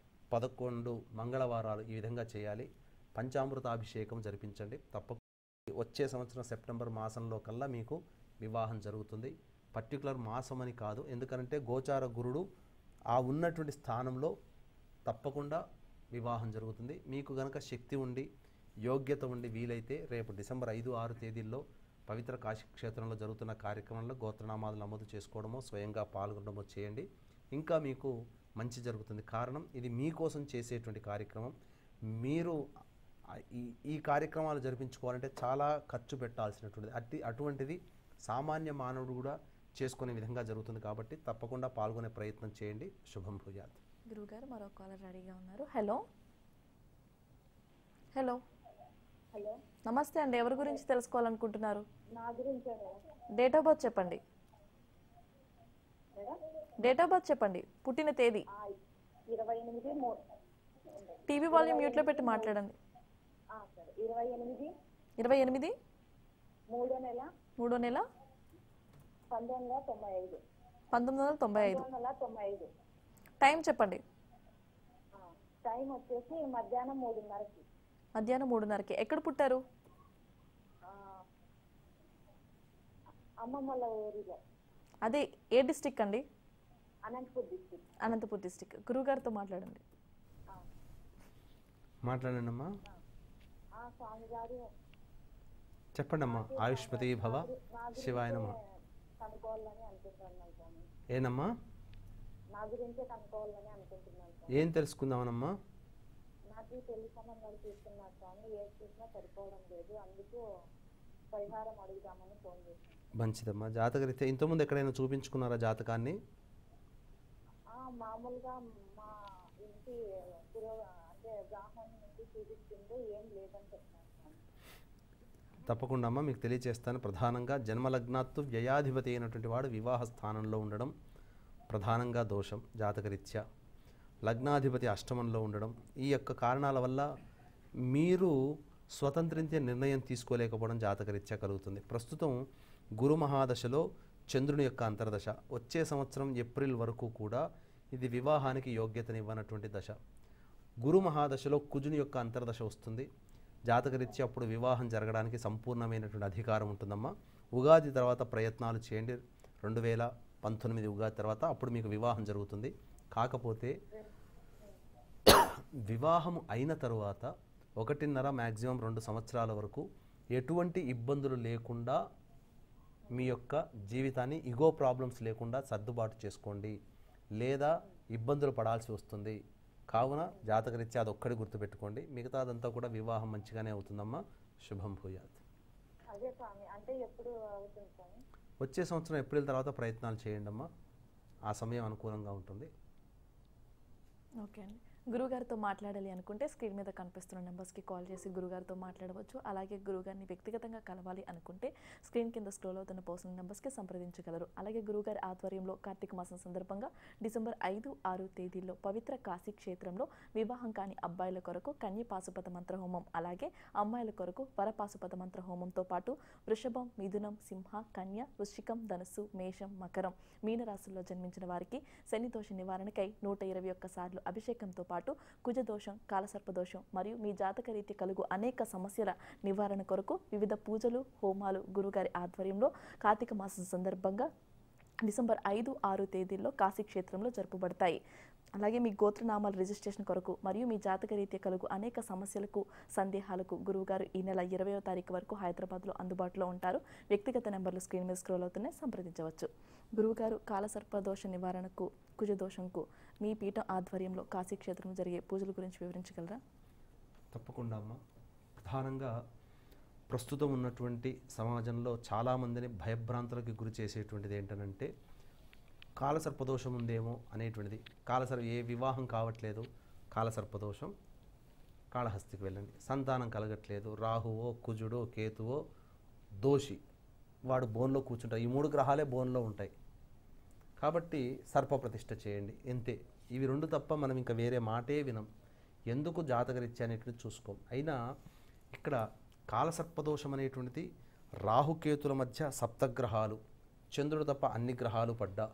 11 మంగళవారాలు ఈ విధంగా చేయాలి. పంచామృతాభిషేకం జరిపించండి. తప్పకుండా వచ్చే సంవత్సరం సెప్టెంబర్ మాసంలో కల్లా మీకు వివాహం జరుగుతుంది. పర్టికులర్ మాసం అని కాదు, ఎందుకంటే గోచార గురుడు ఆ ఉన్నటువంటి స్థానంలో తప్పకుండా వివాహం జరుగుతుంది. మీకు గనక శక్తి ఉండి యోగ్యత ఉండి వీలైతే రేపు డిసెంబర్ 5, 6 తేదీల్లో పవిత్ర కాశీ క్షేత్రంలో జరుగుతున్న కార్యక్రమంలో గోత్రనామాలు నమోదు చేసుకోవడమో స్వయంగా పాల్గొనడమో చేయండి. ఇంకా మీకు మంచి జరుగుతుంది. కారణం ఇది మీకోసం చేసేటువంటి కార్యక్రమం. మీరు ఈ కార్యక్రమాలు జరిపించుకోవాలంటే చాలా ఖర్చు పెట్టాల్సినటువంటిది. అటువంటిది సామాన్య మానవుడు కూడా చేసుకునే విధంగా జరుగుతుంది. కాబట్టి తప్పకుండా పాల్గొనే ప్రయత్నం చేయండి. శుభం భూయాత్. గురుగారు మరో కాలర్ రెడీగా ఉన్నారు. హలో హలో హలో నమస్తే అండి. ఎవరి గురించి తెలుసుకోవాలనుకుంటున్నారు? నా గురించే డేట్ ఆఫ్ బర్త్ చెప్పండి. మేడం. డేట్ ఆఫ్ బర్త్ చెప్పండి. పుట్టిన తేదీ. 28 టీవీ వాల్యూమ్ మ్యూట్లో పెట్టి మాట్లాడండి. సరే 28 3వ నెల 1995. 1995. టైం చెప్పండి. టైం వచ్చేసి మధ్యాహ్నం 3:30కి. మధ్యాహ్నం 3:30కి. ఎక్కడ పుట్టారు? అమ్మమ్మల ఊరిలో. అదే ఏ డిస్టిక్ అండి? అనంతపూర్ డిస్ట్రిక్ట్. అనంతపూర్ డిస్టిక్. గురుగారితో మాట్లాడండి. మాట్లాడండి అమ్మా. స్వామి గారు చెప్పండి అమ్మా. ఆయుష్మతి భవ, శివాయ నమః. కనుక్కోవాలని అనుకుంటున్నాను స్వామి. ఏనమ్మా? నా గురించే కనుక్కోవాలని అనుకుంటున్నాను స్వామి. ఏం తెలుసుకుందామనమ్మా? నాకు పెళ్లి సంబంధాలు చూస్తున్నా స్వామి, ఏది చూసినా సరిపోవడం లేదు, అందుకు పరిహారం అడుగుదామని ఫోన్ చేశాను. మంచిదమ్మా. జాతకరీత్యా ఇంతకుముందు ఎక్కడైనా చూపించుకున్నారా జాతకాన్ని? మామూలుగా మా ఇంటి అంటే బ్రాహ్మణి నుండి చూపిస్తుంటే ఏం లేదని చెప్తున్నాను స్వామి. తప్పకుండా అమ్మ మీకు తెలియజేస్తాను. ప్రధానంగా జన్మలగ్నాత్తు వ్యయాధిపతి అయినటువంటి వాడు వివాహ స్థానంలో ఉండడం ప్రధానంగా దోషం జాతకరీత్యా. లగ్నాధిపతి అష్టమంలో ఉండడం, ఈ యొక్క కారణాల వల్ల మీరు స్వతంత్రించే నిర్ణయం తీసుకోలేకపోవడం జాతకరీత్యా కలుగుతుంది. ప్రస్తుతం గురు మహాదశలో చంద్రుని యొక్క అంతర్దశ, వచ్చే సంవత్సరం ఏప్రిల్ వరకు కూడా ఇది వివాహానికి యోగ్యతనివ్వనటువంటి దశ. గురు మహాదశలో కుజుని యొక్క అంతర్దశ వస్తుంది. జాతకరీత్యా అప్పుడు వివాహం జరగడానికి సంపూర్ణమైనటువంటి అధికారం ఉంటుందమ్మా. ఉగాది తర్వాత ప్రయత్నాలు చేయండి. 2019 ఉగాది తర్వాత అప్పుడు మీకు వివాహం జరుగుతుంది. కాకపోతే వివాహం అయిన తరువాత 1.5 మ్యాక్సిమం 2 సంవత్సరాల వరకు ఎటువంటి ఇబ్బందులు లేకుండా మీ యొక్క జీవితాన్ని ఇగో ప్రాబ్లమ్స్ లేకుండా సర్దుబాటు చేసుకోండి, లేదా ఇబ్బందులు పడాల్సి వస్తుంది. కావున జాతకరీత్యా అదొక్కడి గుర్తుపెట్టుకోండి. మిగతాదంతా కూడా వివాహం మంచిగానే అవుతుందమ్మా. శుభం భూయాత్. అదే స్వామి, అంటే ఎప్పుడు అవుతుంది స్వామి? వచ్చే సంవత్సరం ఏప్రిల్ తర్వాత ప్రయత్నాలు చేయండి అమ్మా, ఆ సమయం అనుకూలంగా ఉంటుంది. ఓకే అండి. గురుగారితో మాట్లాడాలి అనుకుంటే స్క్రీన్ మీద కనిపిస్తున్న నెంబర్స్కి కాల్ చేసి గురుగారితో మాట్లాడవచ్చు. అలాగే గురుగారిని వ్యక్తిగతంగా కలవాలి అనుకుంటే స్క్రీన్ కింద స్క్రోల్ అవుతున్న పర్సనల్ నెంబర్స్కి సంప్రదించగలరు. అలాగే గురుగారి ఆధ్వర్యంలో కార్తీక మాసం సందర్భంగా డిసెంబర్ 5, 6 తేదీల్లో పవిత్ర కాశీ క్షేత్రంలో వివాహం కాని అబ్బాయిల కొరకు కన్య పాశుపత మంత్ర హోమం, అలాగే అమ్మాయిల కొరకు వరపాశుపత మంత్ర హోమంతో పాటు వృషభం, మిథునం, సింహ, కన్య, వృశ్చికం, ధనుస్సు, మేషం, మకరం, మీనరాశుల్లో జన్మించిన వారికి శని దోష నివారణకై 121 సార్లు అభిషేకంతో పాటు కుజదోషం, కాలసర్పదోషం మరియు మీ జాతక రీతి కలుగు అనేక సమస్యల నివారణ కొరకు వివిధ పూజలు, హోమాలు గురుగారి ఆధ్వర్యంలో కార్తీక మాసం సందర్భంగా డిసెంబర్ 5, 6 తేదీల్లో కాశీ క్షేత్రంలో జరుపబడతాయి. అలాగే మీ గోత్రనామాల రిజిస్ట్రేషన్ కొరకు మరియు మీ జాతక రీత్యా కలుగు అనేక సమస్యలకు, సందేహాలకు గురువుగారు ఈ నెల 20వ తారీఖు వరకు హైదరాబాద్లో అందుబాటులో ఉంటారు. వ్యక్తిగత నెంబర్లు స్క్రీన్ మీద స్క్రోల్ అవుతున్నాయి, సంప్రదించవచ్చు. గురువుగారు కాలసర్పదోష నివారణకు, కుజదోషంకు మీ పీఠం ఆధ్వర్యంలో కాశీ క్షేత్రంలో జరిగే పూజల గురించి వివరించగలరా? తప్పకుండా అమ్మ. ప్రధానంగా ప్రస్తుతం ఉన్నటువంటి సమాజంలో చాలామందిని భయభ్రాంతులకి గురి చేసేటువంటిది ఏంటనంటే కాలసర్పదోషం ఉందేమో అనేటువంటిది. ఏ వివాహం కావట్లేదు, కాలసర్పదోషం, కాళహస్తికి వెళ్ళండి. సంతానం కలగట్లేదు, రాహువో, కుజుడో, కేతువో దోషి, వాడు బోన్లో కూర్చుంటాడు. ఈ 3 గ్రహాలే బోన్లో ఉంటాయి కాబట్టి సర్పప్రతిష్ఠ చేయండి, ఎంతే. ఇవి 2 తప్ప మనం ఇంకా వేరే మాటే వినం. ఎందుకు జాతకరీత్యా అనేటువంటిది చూసుకోం. అయినా ఇక్కడ కాలసర్పదోషం అనేటువంటిది రాహుకేతుల మధ్య సప్తగ్రహాలు, చంద్రుడు తప్ప అన్ని గ్రహాలు పడ్డా,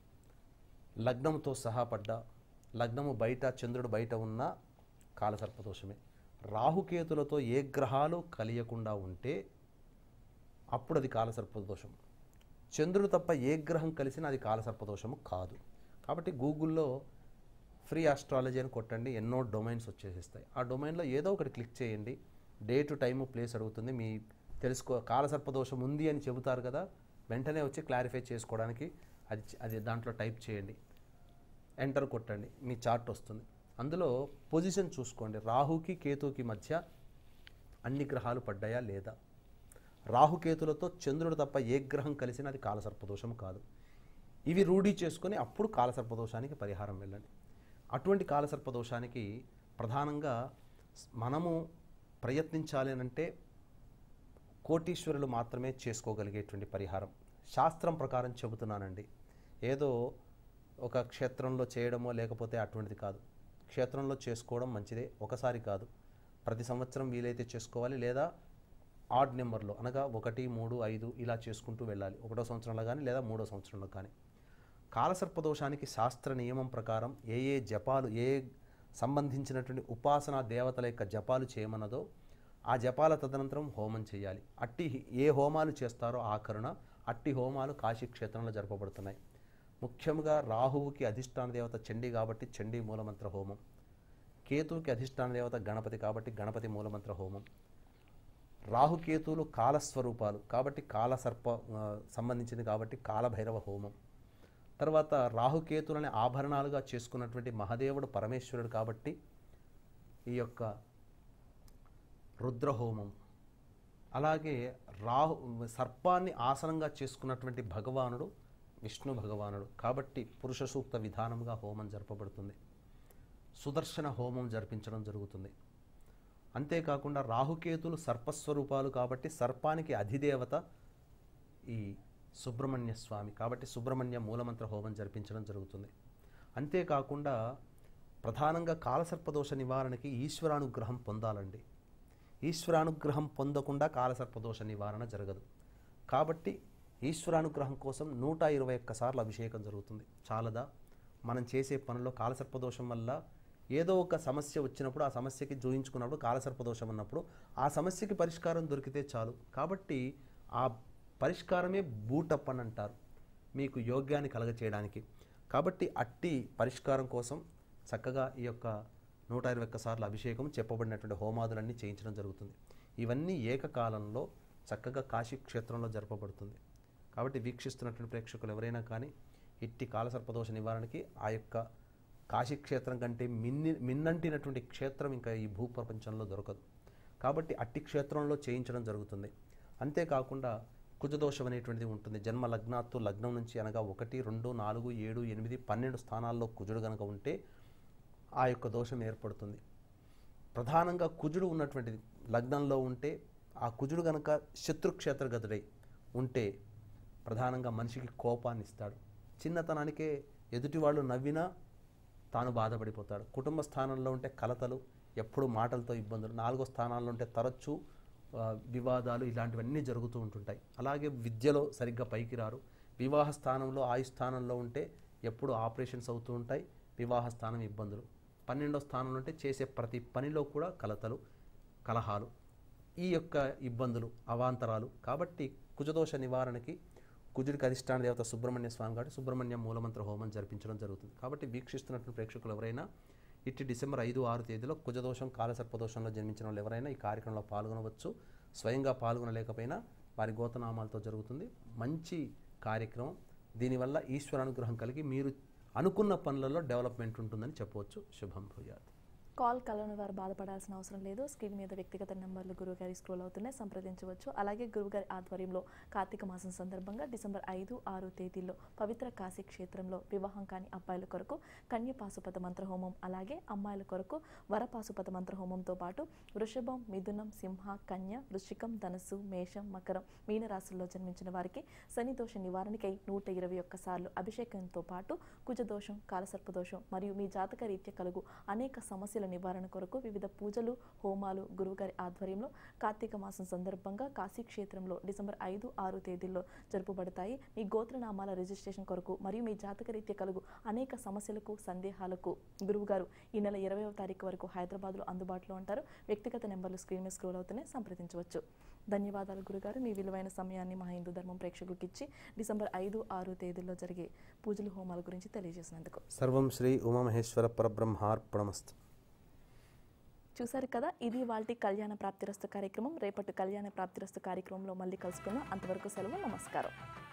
లగ్నంతో సహా పడ్డా, లగ్నము బయట చంద్రుడు బయట ఉన్న కాలసర్పదోషమే. రాహుకేతులతో ఏ గ్రహాలు కలియకుండా ఉంటే అప్పుడు అది కాలసర్పదోషం. చంద్రుడు తప్ప ఏ గ్రహం కలిసినా అది కాలసర్పదోషము కాదు. కాబట్టి గూగుల్లో ఫ్రీ ఆస్ట్రాలజీ అని కొట్టండి, ఎన్నో డొమైన్స్ వచ్చేసిస్తాయి. ఆ డొమైన్లో ఏదో ఒకటి క్లిక్ చేయండి, డేటు, టైము, ప్లేస్ అడుగుతుంది. మీ కాలసర్పదోషం ఉంది అని చెబుతారు కదా, వెంటనే వచ్చి క్లారిఫై చేసుకోవడానికి అది దాంట్లో టైప్ చేయండి, ఎంటర్ కొట్టండి, మీ చార్ట్ వస్తుంది. అందులో పొజిషన్ చూసుకోండి, రాహుకి కేతుకి మధ్య అన్ని గ్రహాలు పడ్డాయా లేదా. రాహుకేతులతో చంద్రుడు తప్ప ఏ గ్రహం కలిసినా అది కాలసర్పదోషం కాదు. ఇవి రూఢీ చేసుకొని అప్పుడు కాలసర్పదోషానికి పరిహారం వెళ్ళండి. అటువంటి కాలసర్పదోషానికి ప్రధానంగా మనము ప్రయత్నించాలి అంటే కోటీశ్వరులు మాత్రమే చేసుకోగలిగేటువంటి పరిహారం. శాస్త్రం ప్రకారం చెబుతున్నానండి, ఏదో ఒక క్షేత్రంలో చేయడమో లేకపోతే అటువంటిది కాదు. క్షేత్రంలో చేసుకోవడం మంచిదే, ఒకసారి కాదు, ప్రతి సంవత్సరం వీలైతే చేసుకోవాలి. లేదా ఆడ్ నెంబర్లో అనగా 1, 3, 5 ఇలా చేసుకుంటూ వెళ్ళాలి. 1వ సంవత్సరంలో కానీ లేదా 3వ సంవత్సరంలో కానీ. కాలసర్పదోషానికి శాస్త్ర నియమం ప్రకారం ఏ జపాలు, సంబంధించినటువంటి ఉపాసనా దేవతల యొక్క జపాలు చేయమన్నదో ఆ జపాల తదనంతరం హోమం చేయాలి. ఏ హోమాలు చేస్తారో ఆఖరున అట్టి హోమాలు కాశీ క్షేత్రంలో జరపబడుతున్నాయి. ముఖ్యంగా రాహువుకి అధిష్టాన దేవత చండీ కాబట్టి చండీ మూలమంత్ర హోమం, కేతువుకి అధిష్టాన దేవత గణపతి కాబట్టి గణపతి మూలమంత్ర హోమం, రాహుకేతువులు కాలస్వరూపాలు కాబట్టి కాలసర్ప సంబంధించింది కాబట్టి కాలభైరవ హోమం. తర్వాత రాహుకేతులని ఆభరణాలుగా చేసుకున్నటువంటి మహాదేవుడు పరమేశ్వరుడు కాబట్టి ఈ యొక్క రుద్రహోమం. అలాగే సర్పాన్ని ఆసనంగా చేసుకున్నటువంటి భగవానుడు విష్ణు భగవానుడు కాబట్టి పురుష సూక్త విధానంగా హోమం జరపబడుతుంది. సుదర్శన హోమం జరిపించడం జరుగుతుంది. అంతేకాకుండా రాహుకేతులు సర్పస్వరూపాలు కాబట్టి సర్పానికి అధిదేవత ఈ సుబ్రహ్మణ్య స్వామి కాబట్టి సుబ్రహ్మణ్య మూలమంత్ర హోమం జరిపించడం జరుగుతుంది. అంతేకాకుండా ప్రధానంగా కాలసర్పదోష నివారణకి ఈశ్వరానుగ్రహం పొందాలండి. ఈశ్వరానుగ్రహం పొందకుండా కాలసర్పదోష నివారణ జరగదు. కాబట్టి ఈశ్వరానుగ్రహం కోసం 121 సార్లు అభిషేకం జరుగుతుంది. చాలదా? మనం చేసే పనుల్లో కాలసర్పదోషం వల్ల ఏదో ఒక సమస్య వచ్చినప్పుడు ఆ సమస్యకి జోయించుకున్నప్పుడు కాలసర్పదోషం ఉన్నప్పుడు ఆ సమస్యకి పరిష్కారం దొరికితే చాలు. కాబట్టి ఆ పరిష్కారమే బూటప్ అని అంటారు మీకు యోగ్యాన్ని కలగచేయడానికి. కాబట్టి అట్టి పరిష్కారం కోసం చక్కగా ఈ యొక్క 121 సార్లు అభిషేకం చెప్పబడినటువంటి హోమాదులన్నీ చేయించడం జరుగుతుంది. ఇవన్నీ ఏకకాలంలో చక్కగా కాశీ క్షేత్రంలో జరపబడుతుంది. కాబట్టి వీక్షిస్తున్నటువంటి ప్రేక్షకులు ఎవరైనా కానీ ఇట్టి కాలసర్పదోష నివారణకి ఆ యొక్క కాశీక్షేత్రం కంటే మిన్నంటినటువంటి క్షేత్రం ఇంకా ఈ భూప్రపంచంలో దొరకదు. కాబట్టి అట్టి క్షేత్రంలో చేయించడం జరుగుతుంది. అంతేకాకుండా కుజదోషం అనేటువంటిది ఉంటుంది. జన్మ లగ్నాత్తు లగ్నం నుంచి అనగా 1, 2, 4, 7, 8, 12 స్థానాల్లో కుజుడు కనుక ఉంటే ఆ యొక్క దోషం ఏర్పడుతుంది. ప్రధానంగా కుజుడు ఉన్నటువంటిది లగ్నంలో ఉంటే ఆ కుజుడు కనుక శత్రుక్షేత్రగతుడై ఉంటే ప్రధానంగా మనిషికి కోపాన్ని ఇస్తాడు. చిన్నతనానికే ఎదుటివాళ్ళు నవ్వినా తాను బాధపడిపోతాడు. కుటుంబ స్థానంలో ఉంటే కలతలు, ఎప్పుడు మాటలతో ఇబ్బందులు. 4వ స్థానాల్లో ఉంటే తరచూ వివాదాలు ఇలాంటివన్నీ జరుగుతూ ఉంటుంటాయి. అలాగే విద్యలో సరిగ్గా పైకి రారు. వివాహ స్థానంలో స్థానంలో ఉంటే ఎప్పుడు ఆపరేషన్స్ అవుతూ ఉంటాయి. వివాహ స్థానం ఇబ్బందులు. 12వ స్థానంలో ఉంటే చేసే ప్రతి పనిలో కూడా కలతలు, కలహాలు, ఈ యొక్క ఇబ్బందులు, అవాంతరాలు. కాబట్టి కుజదోష నివారణకి కుజుడికి అధిష్టాన దేవత సుబ్రహ్మణ్య స్వామి కాబట్టి సుబ్రహ్మణ్య మూలమంత్ర హోమం జరిపించడం జరుగుతుంది. కాబట్టి వీక్షిస్తున్నటువంటి ప్రేక్షకులు ఎవరైనా ఇట్టి డిసెంబర్ 5, 6 తేదీలో కుజదోషం కాలసర్పదోషంలో జన్మించిన వాళ్ళు ఎవరైనా ఈ కార్యక్రమంలో పాల్గొనవచ్చు. స్వయంగా పాల్గొనలేకపోయినా వారి గోతనామాలతో జరుగుతుంది. మంచి కార్యక్రమం. దీనివల్ల ఈశ్వరానుగ్రహం కలిగి మీరు అనుకున్న పనులలో డెవలప్మెంట్ ఉంటుందని చెప్పవచ్చు. శుభం భూయాత్. కాల్ కలని వారు బాధపడాల్సిన అవసరం లేదు. స్క్రీన్ మీద వ్యక్తిగత నెంబర్లు గురువుగారి స్క్రోల్ అవుతున్నాయి, సంప్రదించవచ్చు. అలాగే గురువుగారి ఆధ్వర్యంలో కార్తీక మాసం సందర్భంగా డిసెంబర్ 5, 6 తేదీల్లో పవిత్ర కాశీ క్షేత్రంలో వివాహం కాని అబ్బాయిల కొరకు కన్యపాశుపత మంత్రహోమం, అలాగే అమ్మాయిల కొరకు వరపాశుపత మంత్రహోమంతో పాటు వృషభం, మిథునం, సింహ, కన్య, వృశ్చికం, ధనుస్సు, మేషం, మకరం, మీనరాశుల్లో జన్మించిన వారికి శని దోష నివారణకై 121 సార్లు అభిషేకంతో పాటు కుజదోషం, కాలసర్పదోషం మరియు మీ జాతక రీత్యా కలుగు అనేక సమస్యల నివారణ కొరకు వివిధ పూజలు, హోమాలు గురువుగారి ఆధ్వర్యంలో కార్తీక మాసం సందర్భంగా కాశీ క్షేత్రంలో డిసెంబర్ 5, 6 తేదీల్లో జరుపబడతాయి. మీ గోత్రనామాల రిజిస్ట్రేషన్ కొరకు మరియు మీ జాతక రీత్యా కలుగు అనేక సమస్యలకు, సందేహాలకు గురువుగారు ఈ నెల 20వ తారీఖు వరకు హైదరాబాద్లో అందుబాటులో ఉంటారు. వ్యక్తిగత నెంబర్లు స్క్రీన్ మీద స్క్రోల్ అవుతున్నాయి, సంప్రదించవచ్చు. ధన్యవాదాలు గురుగారు. మీ విలువైన సమయాన్ని మా హిందూ ధర్మం ప్రేక్షకులకు ఇచ్చి డిసెంబర్ 5, 6 తేదీల్లో జరిగే పూజలు, హోమాల గురించి తెలియజేసినందుకు. సర్వం శ్రీ ఉమామహేశ్వర పరబ్రహ్మార్పణమస్తు. చూసారు కదా, ఇది వాల్టి కళ్యాణ ప్రాప్తిరస్తు కార్యక్రమం. రేపటి కళ్యాణ ప్రాప్తిరస్తు కార్యక్రమంలో మళ్ళీ కలుసుకుందాం. అంతవరకు సెలవు. నమస్కారం.